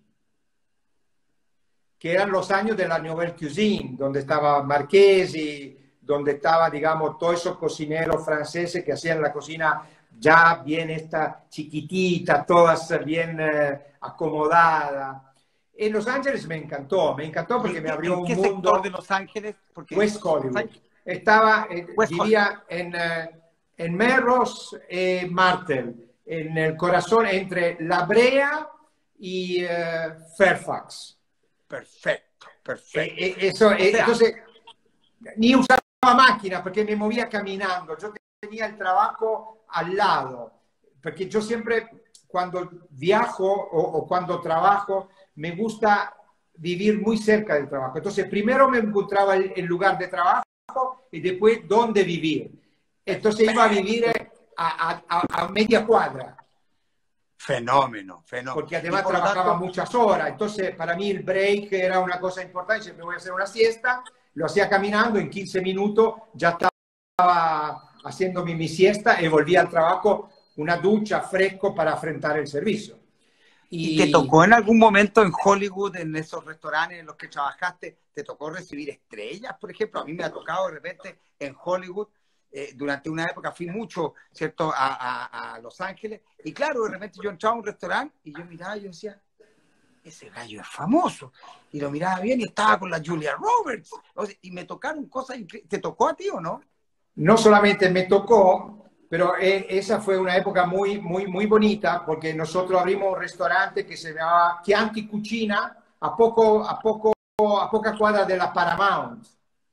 que eran los años de la Nouvelle Cuisine, donde estaba Marchesi, donde estaba, digamos, todos esos cocineros franceses que hacían la cocina ya bien esta chiquitita, todas bien eh, acomodadas. En Los Ángeles me encantó, me encantó porque me abrió un mundo. ¿En qué sector de Los Ángeles? Porque West Hollywood. Estaba, eh, West vivía en, eh, en Melrose y Martel, en el corazón entre La Brea y eh, Fairfax. Perfecto, perfecto. Eh, eh, eso, eh, o sea, entonces, ni usaba máquina porque me movía caminando. Yo tenía el trabajo al lado, porque yo siempre, cuando viajo o, o cuando trabajo, me gusta vivir muy cerca del trabajo. Entonces, primero me encontraba el, el lugar de trabajo y después dónde vivir. Entonces iba a vivir a, a, a media cuadra. Fenómeno, fenómeno. Porque además trabajaba tanto... muchas horas. Entonces, para mí el break era una cosa importante. Siempre voy a hacer una siesta. Lo hacía caminando. En quince minutos ya estaba haciendo mi, mi siesta y volvía al trabajo, una ducha fresco para afrontar el servicio. ¿Y te tocó en algún momento en Hollywood, en esos restaurantes en los que trabajaste, te tocó recibir estrellas, por ejemplo? A mí me ha tocado de repente en Hollywood, eh, durante una época fui mucho, ¿cierto?, a, a, a Los Ángeles, y claro, de repente yo entraba a un restaurante y yo miraba y yo decía, ese gallo es famoso, y lo miraba bien y estaba con la Julia Roberts, o sea, y me tocaron cosas increíbles. ¿Te tocó a ti o no? No solamente me tocó, pero esa fue una época muy, muy, muy bonita, porque nosotros abrimos un restaurante que se llamaba Chianti Cucina, a, poco, a, poco, a poca cuadra de la Paramount.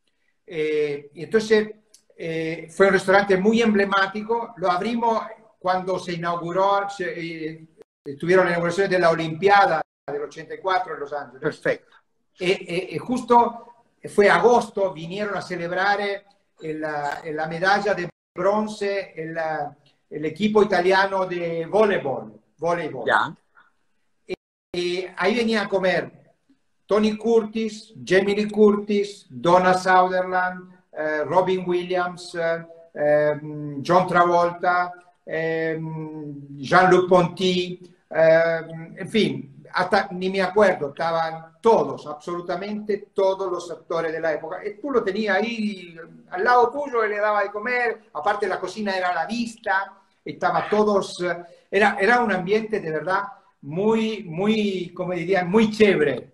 Eh, y entonces eh, fue un restaurante muy emblemático, lo abrimos cuando se inauguró, se, eh, estuvieron las inauguraciones de la Olimpiada del ochenta y cuatro en Los Ángeles. Perfecto. Y eh, eh, justo fue agosto, vinieron a celebrar la, la medalla de bronce el, el equipo italiano de voleibol. voleibol. Ya. Y, y ahí venía a comer Tony Curtis, Jamie Lee Curtis, Donna Sutherland, eh, Robin Williams, eh, eh, John Travolta, eh, Jean-Luc Ponty, eh, en fin, hasta ni me acuerdo, estaban todos, absolutamente todos los actores de la época. Y tú lo tenías ahí al lado tuyo y le daba de comer, aparte la cocina era a la vista, estaban todos, era, era un ambiente de verdad muy, muy, como dirían, muy chévere.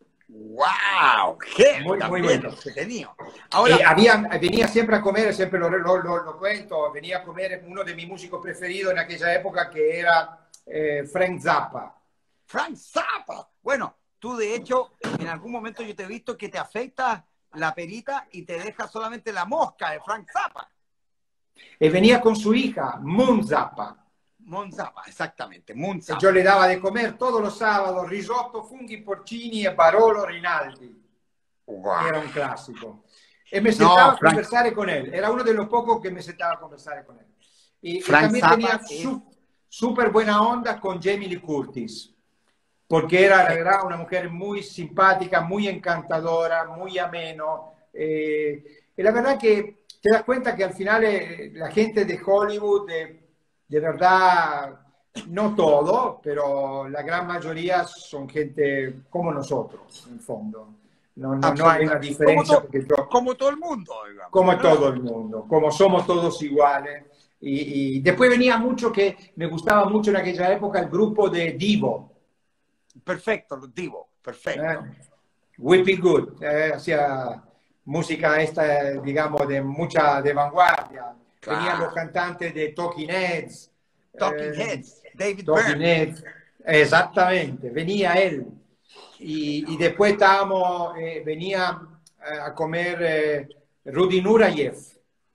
¡Wow! ¡Qué muy, muy bueno! Entretenido. Ahora, eh, había, venía siempre a comer, siempre lo, lo, lo, lo cuento, venía a comer uno de mis músicos preferidos en aquella época que era eh, Frank Zappa. Frank Zappa. Bueno, tú de hecho, en algún momento yo te he visto que te afeitas la perita y te deja solamente la mosca de Frank Zappa. Y venía con su hija, Moon Zappa. Moon Zappa, exactamente. Moon Zappa. Yo le daba de comer todos los sábados risotto, funghi porcini e Barolo Rinaldi. Wow. Era un clásico. Y me sentaba no, a Frank... conversar con él. Era uno de los pocos que me sentaba a conversar con él. Y, y también Zappa tenía es... su, súper buena onda con Jamie Lee Curtis. Porque era, la verdad, una mujer muy simpática, muy encantadora, muy ameno. Eh, y la verdad que te das cuenta que al final eh, la gente de Hollywood, de, de verdad, no todo, pero la gran mayoría son gente como nosotros, en fondo. No, no, no hay una diferencia. Como, to yo, como todo el mundo, digamos. Como todo el mundo, como somos todos iguales. Y, y después venía mucho que me gustaba mucho en aquella época el grupo de Divo. Perfecto, lo digo, perfecto. Eh, Whippy Good, eh, hacía música esta, digamos, de mucha de vanguardia. Claro. Venían los cantantes de Talking Heads. Talking eh, Heads, David Talking Byrne. Heads, exactamente, venía él. Y, y después estábamos, eh, venía a comer eh, Rudy Nureyev.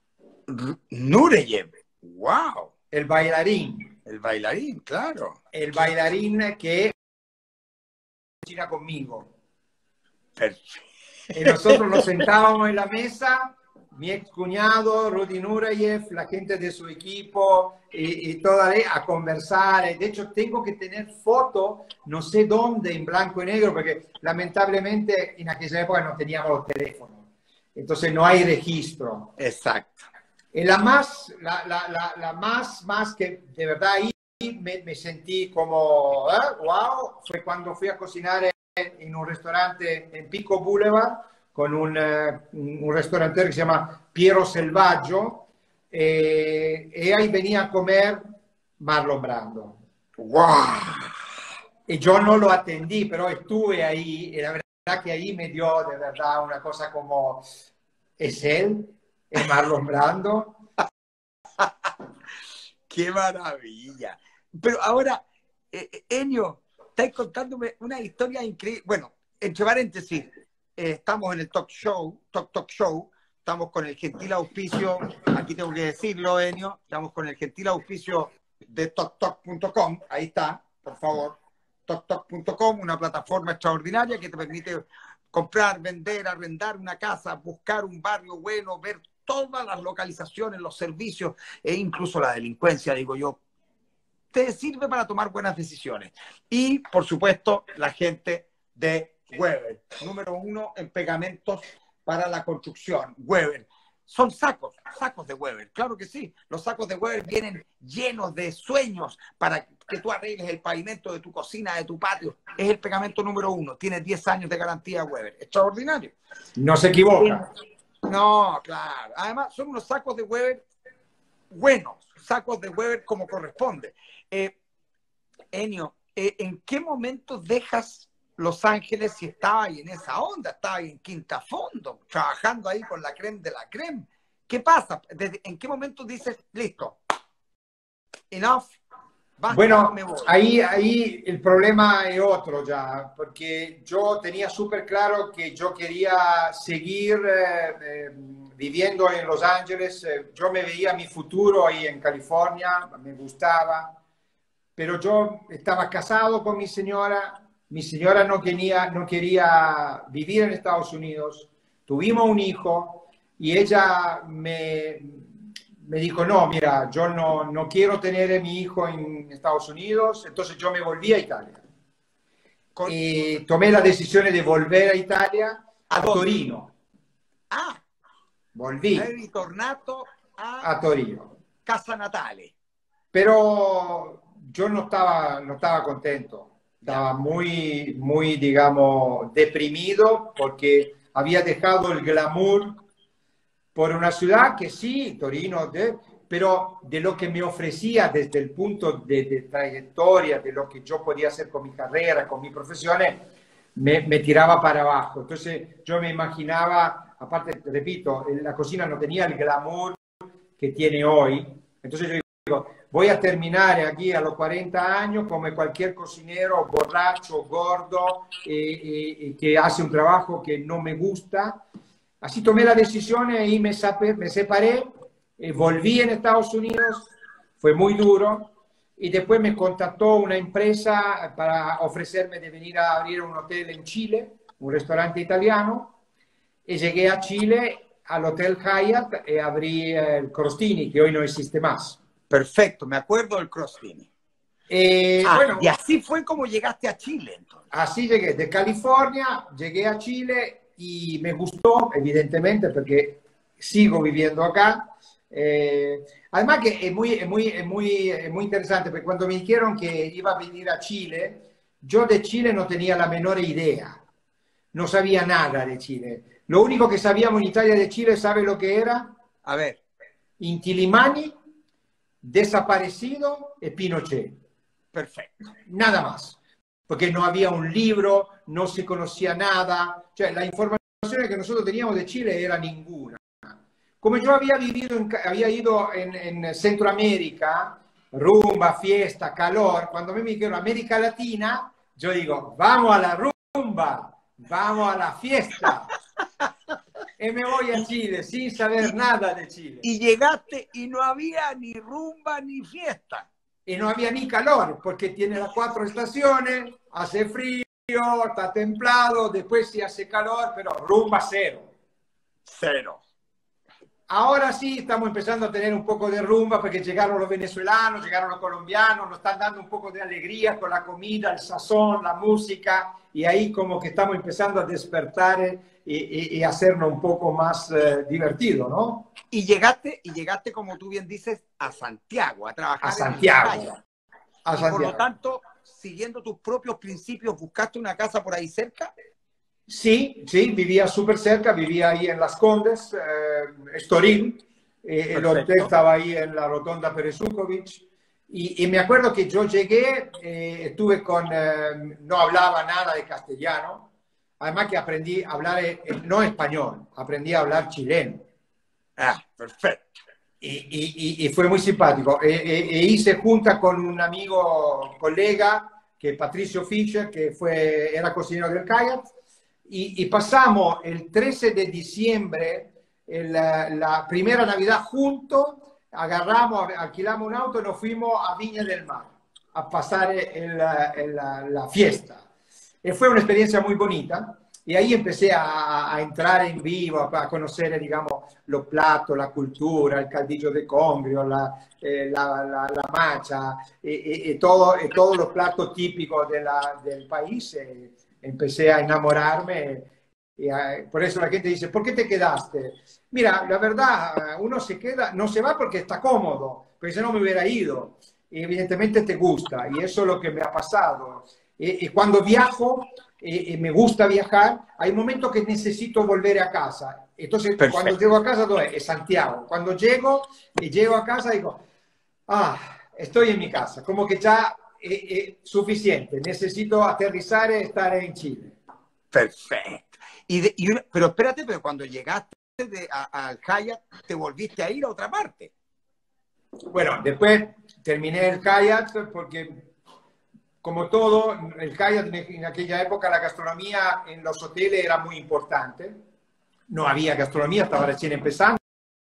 Nureyev, wow. El bailarín. El bailarín, claro. El bailarín que cocina conmigo. Perfecto. Y nosotros nos sentábamos en la mesa, mi ex cuñado, Rudy Nureyev, la gente de su equipo y, y toda a conversar. De hecho, tengo que tener fotos, no sé dónde, en blanco y negro, porque lamentablemente en aquella época no teníamos los teléfonos. Entonces no hay registro. Exacto. Y la más, la, la, la, la más, más que de verdad ahí me, me sentí como, ¿eh? Wow, fue cuando fui a cocinar en, en un restaurante en Pico Boulevard con un, uh, un restaurante que se llama Piero Selvaggio, eh, y ahí venía a comer Marlon Brando. ¡Wow! Y yo no lo atendí, pero estuve ahí, y la verdad que ahí me dio de verdad una cosa como, ¿es él? ¿Es Marlon Brando? ¡Qué maravilla! Pero ahora, eh, Ennio, estáis contándome una historia increíble. Bueno, entre paréntesis, eh, estamos en el talk show, talk talk show, estamos con el gentil auspicio, aquí tengo que decirlo, Ennio, estamos con el gentil auspicio de talk talk punto com, ahí está, por favor, talk talk punto com, una plataforma extraordinaria que te permite comprar, vender, arrendar una casa, buscar un barrio bueno, ver todas las localizaciones, los servicios e incluso la delincuencia, digo yo, te sirve para tomar buenas decisiones. Y, por supuesto, la gente de Weber, número uno en pegamentos para la construcción. Weber. Son sacos, sacos de Weber, claro que sí. Los sacos de Weber vienen llenos de sueños para que tú arregles el pavimento de tu cocina, de tu patio. Es el pegamento número uno. Tiene diez años de garantía Weber. Extraordinario. No se equivoca. No, claro. Además, son unos sacos de Weber buenos, sacos de Weber como corresponde. Eh, Ennio, eh, ¿en qué momento dejas Los Ángeles si estaba ahí en esa onda? Estaba ahí en Quinta Fondo, trabajando ahí con la creme de la creme. ¿Qué pasa? ¿Desde, ¿En qué momento dices, listo, enough, basta, bueno, me voy? ahí, ahí el problema es otro ya, porque yo tenía súper claro que yo quería seguir eh, eh, viviendo en Los Ángeles. Eh, yo me veía mi futuro ahí en California, me gustaba, pero yo estaba casado con mi señora. Mi señora no quería, no quería vivir en Estados Unidos. Tuvimos un hijo y ella me, me dijo, no, mira, yo no, no quiero tener a mi hijo en Estados Unidos. Entonces yo me volví a Italia. Con... Y tomé la decisión de volver a Italia, a, ¿A Torino. Ah, volví. Hai ritornato a, a Torino. Casa Natale. Pero yo no estaba, no estaba contento. Estaba muy, muy, digamos, deprimido porque había dejado el glamour por una ciudad que sí, Torino, de, pero de lo que me ofrecía desde el punto de, de trayectoria, de lo que yo podía hacer con mi carrera, con mi profesión, me, me tiraba para abajo. Entonces yo me imaginaba, aparte, repito, la cocina no tenía el glamour que tiene hoy. Entonces yo digo, voy a terminar aquí a los cuarenta años como cualquier cocinero borracho, gordo, eh, eh, que hace un trabajo que no me gusta. Así tomé la decisión y me, me separé, eh, volví en Estados Unidos, fue muy duro, y después me contactó una empresa para ofrecerme de venir a abrir un hotel en Chile, un restaurante italiano, y llegué a Chile, al Hotel Hyatt, y abrí el Crostini, que hoy no existe más. Perfecto, me acuerdo del Crostini. Eh, ah, bueno, y así fue como llegaste a Chile, entonces. Así llegué, de California, llegué a Chile y me gustó, evidentemente, porque sigo viviendo acá. Eh, además que es muy, es, muy, es, muy, es muy interesante, porque cuando me dijeron que iba a venir a Chile, yo de Chile no tenía la menor idea. No sabía nada de Chile. Lo único que sabíamos en Italia de Chile, ¿sabe lo que era? A ver. Inti Illimani, Desaparecido y Pinochet. Perfecto. Nada más. Porque no había un libro, no se conocía nada. O sea, la información que nosotros teníamos de Chile era ninguna. Como yo había vivido, en, había ido en, en Centroamérica, rumba, fiesta, calor, cuando me dijeron América Latina, yo digo, vamos a la rumba, vamos a la fiesta. y me voy a Chile sin saber nada de Chile. Y llegaste y no había ni rumba ni fiesta. Y no había ni calor, porque tiene las cuatro estaciones, hace frío, está templado, después sí hace calor, pero rumba cero. Cero. Ahora sí estamos empezando a tener un poco de rumba porque llegaron los venezolanos, llegaron los colombianos, nos están dando un poco de alegría con la comida, el sazón, la música, y ahí como que estamos empezando a despertar eh, y, y, y hacernos un poco más eh, divertido, ¿no? Y llegaste, y llegaste, como tú bien dices, a Santiago, a trabajar a Santiago, en Santiago. A y Santiago. Por lo tanto, siguiendo tus propios principios, ¿buscaste una casa por ahí cerca? Sí, sí, vivía súper cerca, vivía ahí en Las Condes, eh, Estoril, eh, el hotel estaba ahí en la rotonda Pérez Zukovich, y, y me acuerdo que yo llegué, eh, estuve con, eh, no hablaba nada de castellano, además que aprendí a hablar, eh, no español, aprendí a hablar chileno. Ah, perfecto. Y, y, y fue muy simpático. E, e, e hice junta con un amigo, colega, que Patricio Fischer, que fue, era cocinero del Kayak, y, y pasamos el trece de diciembre, el, la primera Navidad juntos, agarramos, alquilamos un auto y nos fuimos a Viña del Mar a pasar el, el, la, la fiesta. Y fue una experiencia muy bonita. Y ahí empecé a, a entrar en vivo, a, a conocer, digamos, los platos, la cultura, el caldillo de congrio, la, eh, la, la, la macha, y, y, y, todo, y todos los platos típicos de la, del país. Eh, empecé a enamorarme. Y a, por eso la gente dice, ¿por qué te quedaste? Mira, la verdad, uno se queda, no se va porque está cómodo, porque si no me hubiera ido. Y evidentemente te gusta, y eso es lo que me ha pasado. Y, y cuando viajo, y, y me gusta viajar, hay momentos que necesito volver a casa. Entonces, perfecto, cuando llego a casa, ¿dónde es? Santiago. Cuando llego y llego a casa, digo, ah, estoy en mi casa. Como que ya es, es suficiente. Necesito aterrizar y estar en Chile. Perfecto. Y de, y una, pero espérate, pero cuando llegaste al Hyatt, ¿te volviste a ir a otra parte? Bueno, después terminé el Hyatt porque, como todo, el Hyatt en aquella época, la gastronomía en los hoteles era muy importante. No había gastronomía, estaba recién empezando.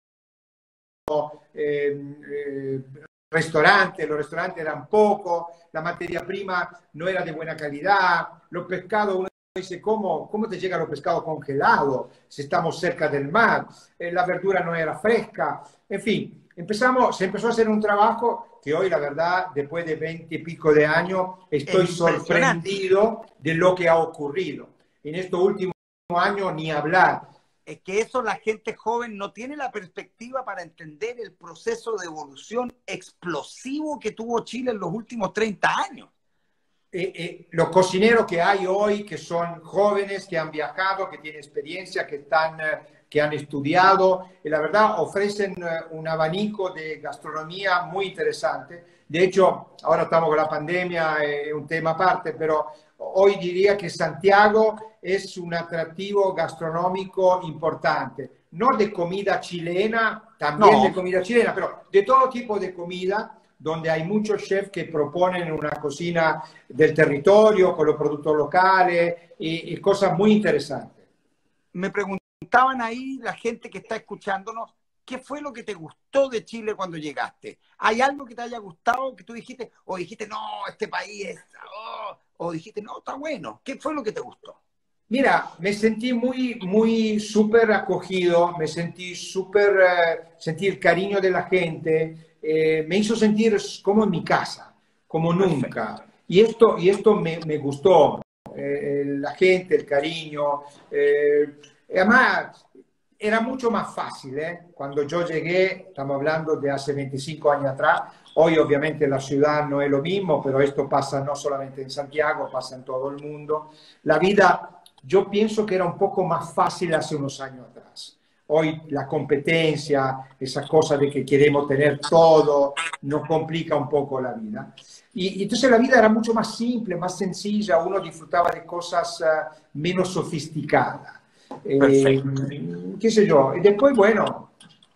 Eh, eh, restaurantes, los restaurantes eran pocos, la materia prima no era de buena calidad, los pescados, uno dice, ¿cómo, cómo te llegan los pescados congelados si estamos cerca del mar? Eh, la verdura no era fresca, en fin. Empezamos, se empezó a hacer un trabajo que hoy, la verdad, después de veinte y pico de años, estoy sorprendido de lo que ha ocurrido. En estos últimos años, ni hablar. Es que eso la gente joven no tiene la perspectiva para entender el proceso de evolución explosivo que tuvo Chile en los últimos treinta años. Eh, eh, los cocineros que hay hoy, que son jóvenes, que han viajado, que tienen experiencia, que están... Eh, que han estudiado, y la verdad ofrecen un abanico de gastronomía muy interesante. De hecho, ahora estamos con la pandemia, es un tema aparte, pero hoy diría que Santiago es un atractivo gastronómico importante. No de comida chilena, también no. de comida chilena, pero de todo tipo de comida, donde hay muchos chefs que proponen una cocina del territorio, con los productos locales, y, y cosas muy interesantes. Me pregunto, estaban ahí la gente que está escuchándonos, ¿qué fue lo que te gustó de Chile cuando llegaste? ¿Hay algo que te haya gustado que tú dijiste, o dijiste, no, este país es, oh, o dijiste, no, está bueno? ¿Qué fue lo que te gustó? Mira, me sentí muy, muy súper acogido, me sentí súper, eh, sentí el cariño de la gente, eh, me hizo sentir como en mi casa, como nunca. Perfecto. Y esto, y esto me, me gustó, eh, la gente, el cariño, eh, además, era mucho más fácil, ¿eh? Cuando yo llegué, estamos hablando de hace veinticinco años atrás, hoy obviamente la ciudad no es lo mismo, pero esto pasa no solamente en Santiago, pasa en todo el mundo. La vida, yo pienso que era un poco más fácil hace unos años atrás. Hoy la competencia, esa cosa de que queremos tener todo, nos complica un poco la vida. Y, y entonces la vida era mucho más simple, más sencilla, uno disfrutaba de cosas uh, menos sofisticadas. Eh, qué sé yo, y después, bueno,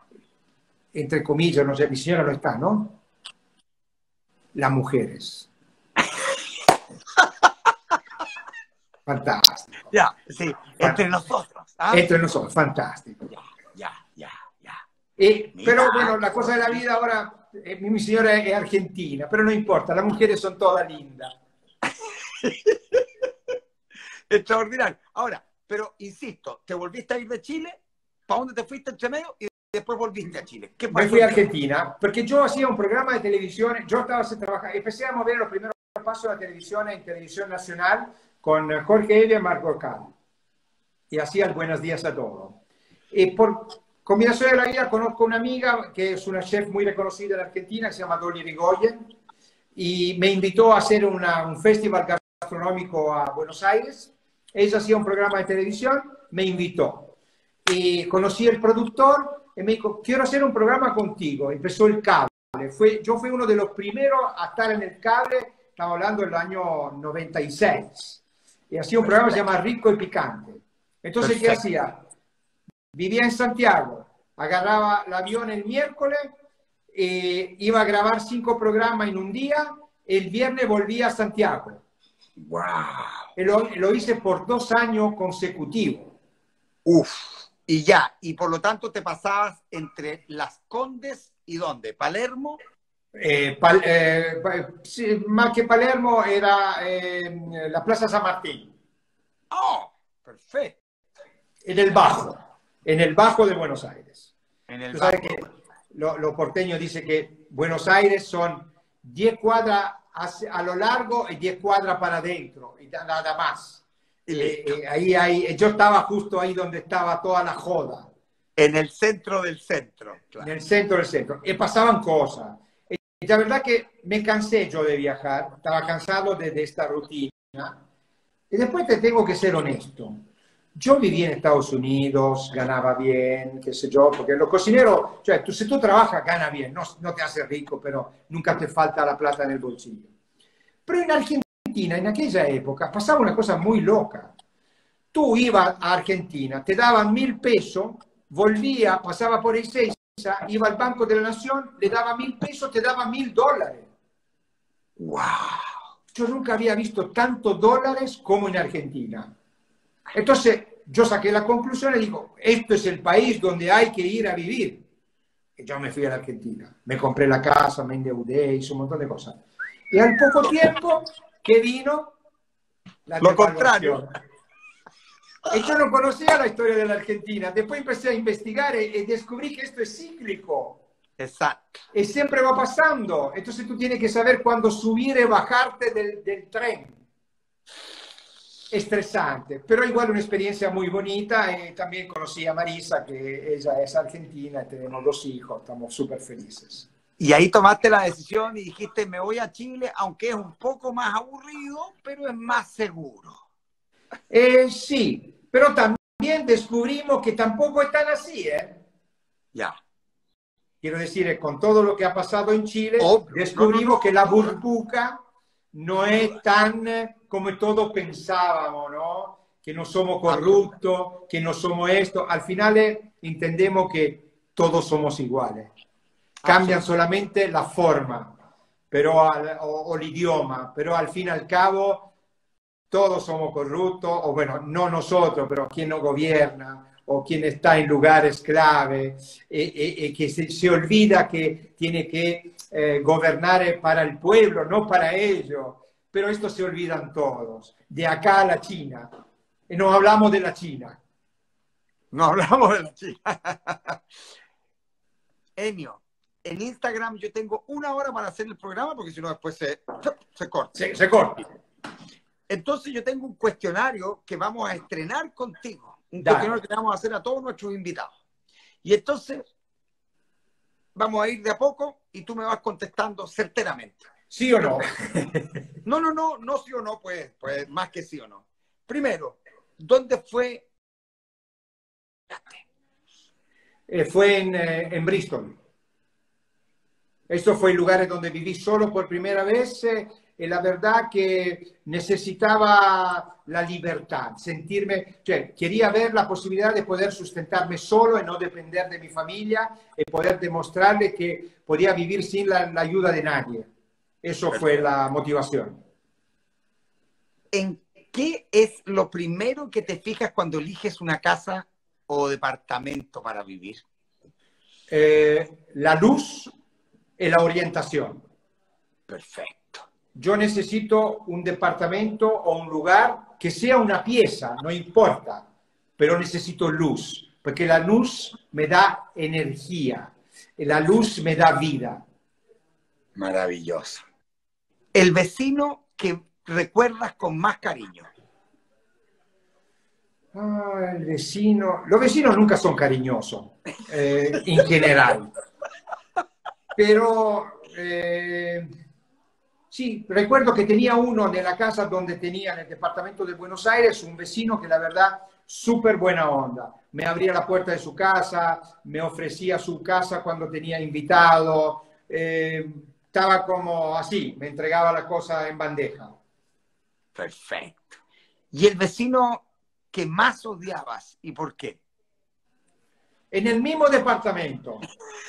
entre comillas, no sé, mi señora no está, ¿no? Las mujeres. fantástico. Ya, sí, entre nosotros. ¿Ah? Entre nosotros, fantástico. Ya, ya, ya, ya. Y, Mira. pero bueno, la cosa de la vida ahora, eh, mi señora es argentina, pero no importa, las mujeres son todas lindas. Extraordinario. Ahora, pero insisto, te volviste a ir de Chile, ¿para dónde te fuiste entre medio? Y después volviste a Chile. ¿Qué pasó? Me fui a Argentina, porque yo hacía un programa de televisión, yo estaba trabajando, empecé a mover los primeros pasos de la televisión en televisión nacional con Jorge Evia y Marco Cal. Y hacía el Buenos Días a Todos. Y por combinación de la vida conozco una amiga que es una chef muy reconocida en Argentina, que se llama Dolly Rigoyen, y me invitó a hacer una, un festival gastronómico a Buenos Aires. Ella hacía un programa de televisión, me invitó. Y conocí al productor y me dijo, quiero hacer un programa contigo. Empezó el cable. Fue, yo fui uno de los primeros a estar en el cable, estamos hablando del año noventa y seis. Y hacía un programa que se llama Rico y Picante. Entonces, Perfecto. ¿Qué hacía? Vivía en Santiago, agarraba el avión el miércoles, eh, iba a grabar cinco programas en un día, el viernes volvía a Santiago. ¡Wow! Lo, lo hice por dos años consecutivos. Uf, y ya, y por lo tanto te pasabas entre Las Condes y ¿dónde? ¿Palermo? Eh, pal, eh, sí, más que Palermo era eh, la Plaza San Martín. ¡Oh! Perfecto. En el Bajo, en el Bajo de Buenos Aires. En el Tú Bajo. sabes que los lo porteños dicen que Buenos Aires son diez cuadras a lo largo y diez cuadras para adentro, y nada más. Eh, eh, ahí, ahí, yo estaba justo ahí donde estaba toda la joda. En el centro del centro. Claro. En el centro del centro. Y pasaban cosas. Y la verdad que me cansé yo de viajar, estaba cansado de, de esta rutina. Y después te tengo que ser honesto. Yo viví en Estados Unidos, ganaba bien, qué sé yo, porque los cocineros, cioè, tú, si tú trabajas, gana bien, no, no te hace rico, pero nunca te falta la plata en el bolsillo. Pero en Argentina, en aquella época, pasaba una cosa muy loca. Tú ibas a Argentina, te daban mil pesos, volvía, pasaba por Ezeiza, iba al Banco de la Nación, le daba mil pesos, te daba mil dólares. ¡Wow! Yo nunca había visto tantos dólares como en Argentina. Entonces, yo saqué la conclusión y digo, esto es el país donde hay que ir a vivir. Y yo me fui a la Argentina. Me compré la casa, me endeudé, hice un montón de cosas. Y al poco tiempo que vino la Lo contrario. Y yo no conocía la historia de la Argentina. Después empecé a investigar y, y descubrí que esto es cíclico. Exacto. Y siempre va pasando. Entonces tú tienes que saber cuándo subir y bajarte del, del tren. Estresante, pero igual una experiencia muy bonita. Y también conocí a Marisa, que ella es argentina, y tenemos dos hijos, estamos súper felices. Y ahí tomaste la decisión y dijiste, me voy a Chile, aunque es un poco más aburrido, pero es más seguro. Eh, sí, pero también descubrimos que tampoco es tan así, ¿eh? Ya. Quiero decir, con todo lo que ha pasado en Chile, Obvio. descubrimos no, no, no. que la burbuja no es tan como todos pensábamos, ¿no? Que no somos corruptos, que no somos esto. Al final eh, entendemos que todos somos iguales. Cambian solamente la forma pero al, o, o el idioma, pero al fin y al cabo todos somos corruptos, o bueno, no nosotros, pero quien nos gobierna, o quien está en lugares clave, eh, eh, eh, que se, se olvida que tiene que eh, gobernar para el pueblo, no para ellos. Pero esto se olvidan todos. De acá a la China. Y no hablamos de la China. No hablamos de la China. Enio, en Instagram yo tengo una hora para hacer el programa porque si no después se, se corta. Se, se corta. Entonces yo tengo un cuestionario que vamos a estrenar contigo. Un Dale. cuestionario que le vamos a hacer a todos nuestros invitados. Y entonces vamos a ir de a poco y tú me vas contestando certeramente. ¿Sí o no? No, no, no, no sí o no, pues, pues más que sí o no. Primero, ¿dónde fue? Eh, fue en, eh, en Bristol. Esto fue el lugar donde viví solo por primera vez eh, y la verdad que necesitaba la libertad, sentirme, cioè, quería ver la posibilidad de poder sustentarme solo y no depender de mi familia y poder demostrarle que podía vivir sin la, la ayuda de nadie. Eso fue la motivación. ¿En ¿qué es lo primero que te fijas cuando eliges una casa o departamento para vivir? Eh, la luz y la orientación. Perfecto. Yo necesito un departamento o un lugar que sea una pieza, no importa, pero necesito luz, porque la luz me da energía, y la luz me da vida. Maravilloso. El vecino que recuerdas con más cariño. Ah, el vecino. Los vecinos nunca son cariñosos, eh, en general. Pero eh, sí, recuerdo que tenía uno en la casa donde tenía, en el departamento de Buenos Aires, un vecino que la verdad, súper buena onda. Me abría la puerta de su casa, me ofrecía su casa cuando tenía invitado. Eh, estaba como así, me entregaba la cosa en bandeja. Perfecto. ¿Y el vecino que más odiabas y por qué? En el mismo departamento.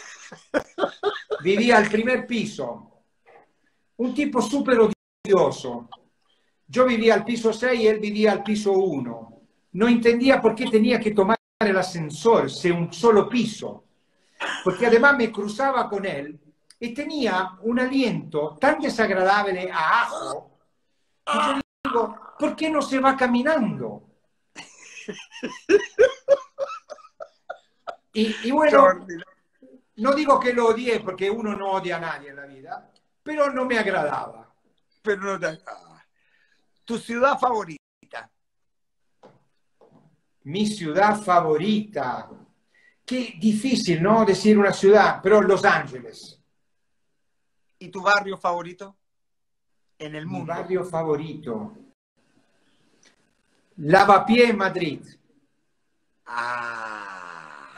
Vivía al primer piso. Un tipo súper odioso. Yo vivía al piso seis y él vivía al piso uno. No entendía por qué tenía que tomar el ascensor, si un solo piso. Porque además me cruzaba con él y tenía un aliento tan desagradable a ajo que yo digo, ¿por qué no se va caminando? Y, y bueno, no digo que lo odié porque uno no odia a nadie en la vida, pero no me agradaba. Pero no te agradaba. ¿Tu ciudad favorita? Mi ciudad favorita. Qué difícil, ¿no? Decir una ciudad, pero Los Ángeles. ¿Y tu barrio favorito en el Mi mundo? barrio favorito. Lavapié en Madrid. Ah,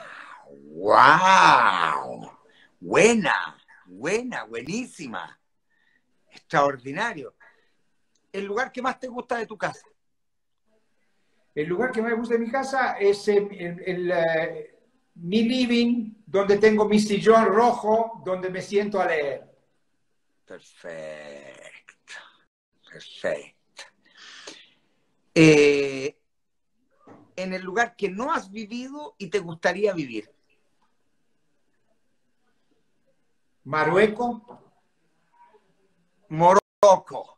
wow. Buena, buena, buenísima. Extraordinario. ¿El lugar que más te gusta de tu casa? El lugar que más me gusta de mi casa es el, el, el, uh, mi living, donde tengo mi sillón rojo, donde me siento a leer. Perfecto, perfecto. Eh, en el lugar que no has vivido y te gustaría vivir. Marruecos. Morocco.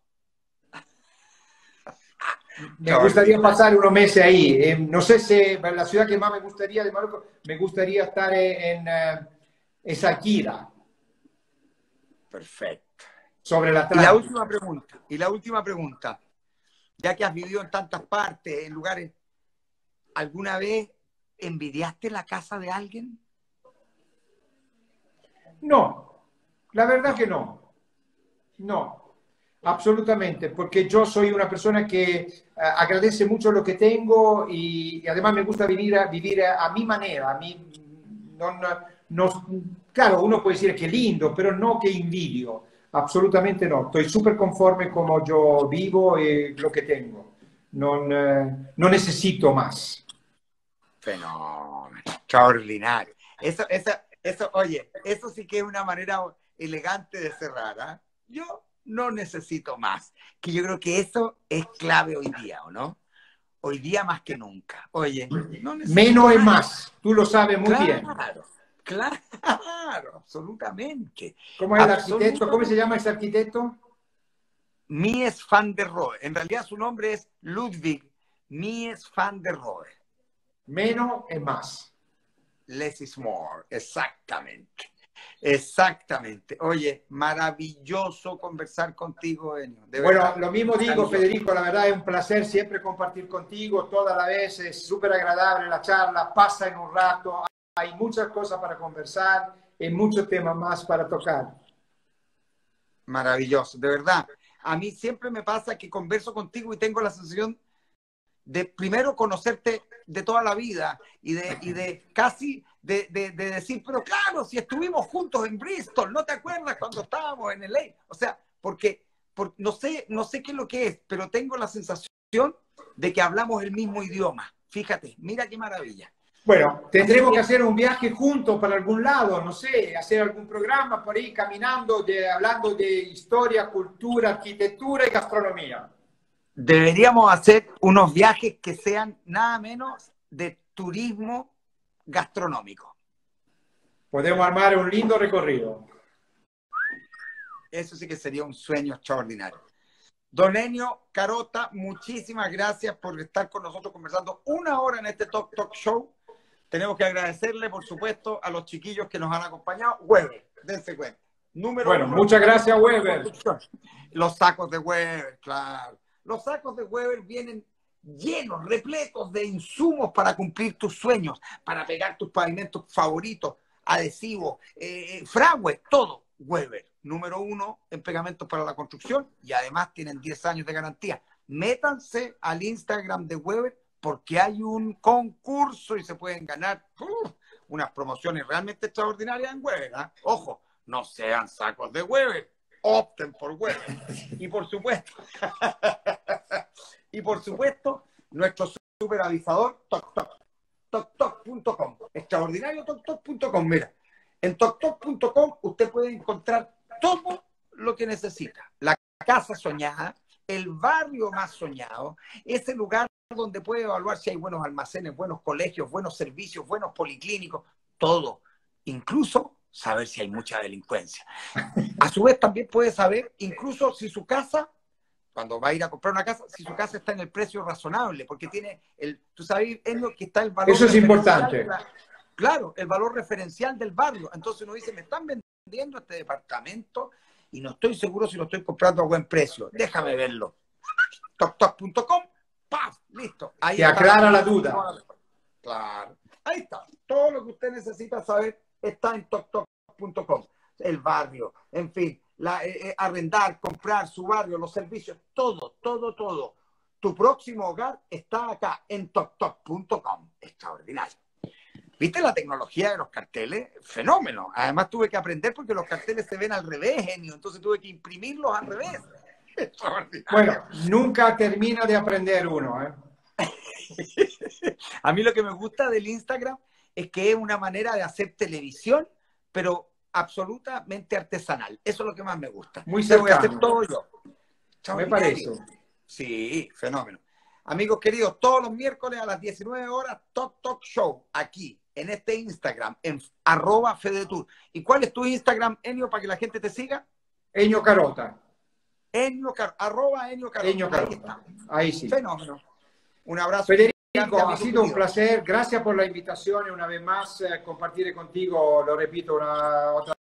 Me gustaría pasar unos meses ahí. Eh, no sé si la ciudad que más me gustaría de Marruecos, me gustaría estar en, en, en Shakira. Perfecto. Sobre la Y la Atlántico. última pregunta, y la última pregunta, ya que has vivido en tantas partes, en lugares, ¿alguna vez envidiaste la casa de alguien? No, la verdad que no. No, absolutamente, porque yo soy una persona que uh, agradece mucho lo que tengo y, y además me gusta vivir a, vivir a, a mi manera. A mí, no, no, claro, uno puede decir que lindo, pero no que invidio. Absolutamente no. Estoy súper conforme como yo vivo y lo que tengo. No, no necesito más. Fenómeno, extraordinario. Eso, eso, eso, oye, eso sí que es una manera elegante de cerrar, ¿eh? Yo no necesito más. Que yo creo que eso es clave hoy día, ¿o no? Hoy día más que nunca. Oye, no necesito menos es más. más. Tú lo sabes muy Claro, bien. Claro, claro, absolutamente. ¿Cómo es el arquitecto? ¿Cómo se llama ese arquitecto? Mies van der Rohe. En realidad su nombre es Ludwig Mies van der Rohe. Menos es más. Less is more, exactamente. Exactamente. Oye, maravilloso conversar contigo, Enio. De bueno, verdad. lo mismo digo, Federico, la verdad es un placer siempre compartir contigo toda la vez, es súper agradable la charla, pasa en un rato, hay muchas cosas para conversar y muchos temas más para tocar. Maravilloso, de verdad. A mí siempre me pasa que converso contigo y tengo la sensación de primero conocerte de toda la vida y de, y de casi de, de, de decir, pero claro, si estuvimos juntos en Bristol, ¿no te acuerdas cuando estábamos en L A? O sea, porque, porque no sé, no sé qué es lo que es, pero tengo la sensación de que hablamos el mismo idioma. Fíjate, mira qué maravilla. Bueno, tendremos que... que hacer un viaje juntos para algún lado, no sé, hacer algún programa por ahí caminando, de, hablando de historia, cultura, arquitectura y gastronomía. Deberíamos hacer unos viajes que sean nada menos de turismo gastronómico. Podemos armar un lindo recorrido. Eso sí que sería un sueño extraordinario. Don Ennio Carota, muchísimas gracias por estar con nosotros conversando una hora en este Talk Talk Show. Tenemos que agradecerle, por supuesto, a los chiquillos que nos han acompañado. Weber, dense cuenta. Número bueno, uno, muchas gracias, Weber. Los sacos de Weber, claro. Los sacos de Weber vienen llenos, repletos de insumos para cumplir tus sueños, para pegar tus pavimentos favoritos, adhesivos, eh, fragües, todo. Weber, número uno en pegamentos para la construcción y además tienen diez años de garantía. Métanse al Instagram de Weber porque hay un concurso y se pueden ganar uh, unas promociones realmente extraordinarias en Weber. ¿eh? Ojo, no sean sacos de Weber, opten por Weber. Y por supuesto, y por supuesto, nuestro superavisador, TokTok, toktok punto com. Extraordinario toktok punto com. Mira, en toktok punto com usted puede encontrar todo lo que necesita. La casa soñada, el barrio más soñado, ese lugar donde puede evaluar si hay buenos almacenes, buenos colegios, buenos servicios, buenos policlínicos, todo. Incluso saber si hay mucha delincuencia. A su vez también puede saber, incluso si su casa, cuando va a ir a comprar una casa, si su casa está en el precio razonable, porque tiene el, tú sabes, Ennio, que está el valor. Eso es importante. La, claro, el valor referencial del barrio. Entonces uno dice, me están vendiendo este departamento y no estoy seguro si lo estoy comprando a buen precio. Déjame verlo. toktok punto com, ¡paf! Listo. Ahí te aclara la duda. Claro. Ahí está. Todo lo que usted necesita saber está en toktok punto com. El barrio, en fin, la, eh, arrendar, comprar su barrio, los servicios, todo, todo, todo. Tu próximo hogar está acá en toktok punto com. Extraordinario. ¿Viste la tecnología de los carteles? Fenómeno. Además tuve que aprender porque los carteles se ven al revés, Ennio. Entonces tuve que imprimirlos al revés. Bueno, nunca termina de aprender uno, ¿eh? A mí lo que me gusta del Instagram es que es una manera de hacer televisión, pero absolutamente artesanal. Eso es lo que más me gusta. Muy cercano. Voy a hacer todo yo. Me parece. Sí, fenómeno. Amigos queridos, todos los miércoles a las diecinueve horas, Talk Talk Show, aquí, en este Instagram, en arroba Fedetur. ¿Y cuál es tu Instagram, Ennio, para que la gente te siga? Ennio Carota. Ennio Car arroba Ennio Carota. Ennio Carota. Ahí, Ahí sí. Fenómeno. Un abrazo. Federico, ha sido un placer. Gracias por la invitación y una vez más eh, compartir contigo, lo repito una otra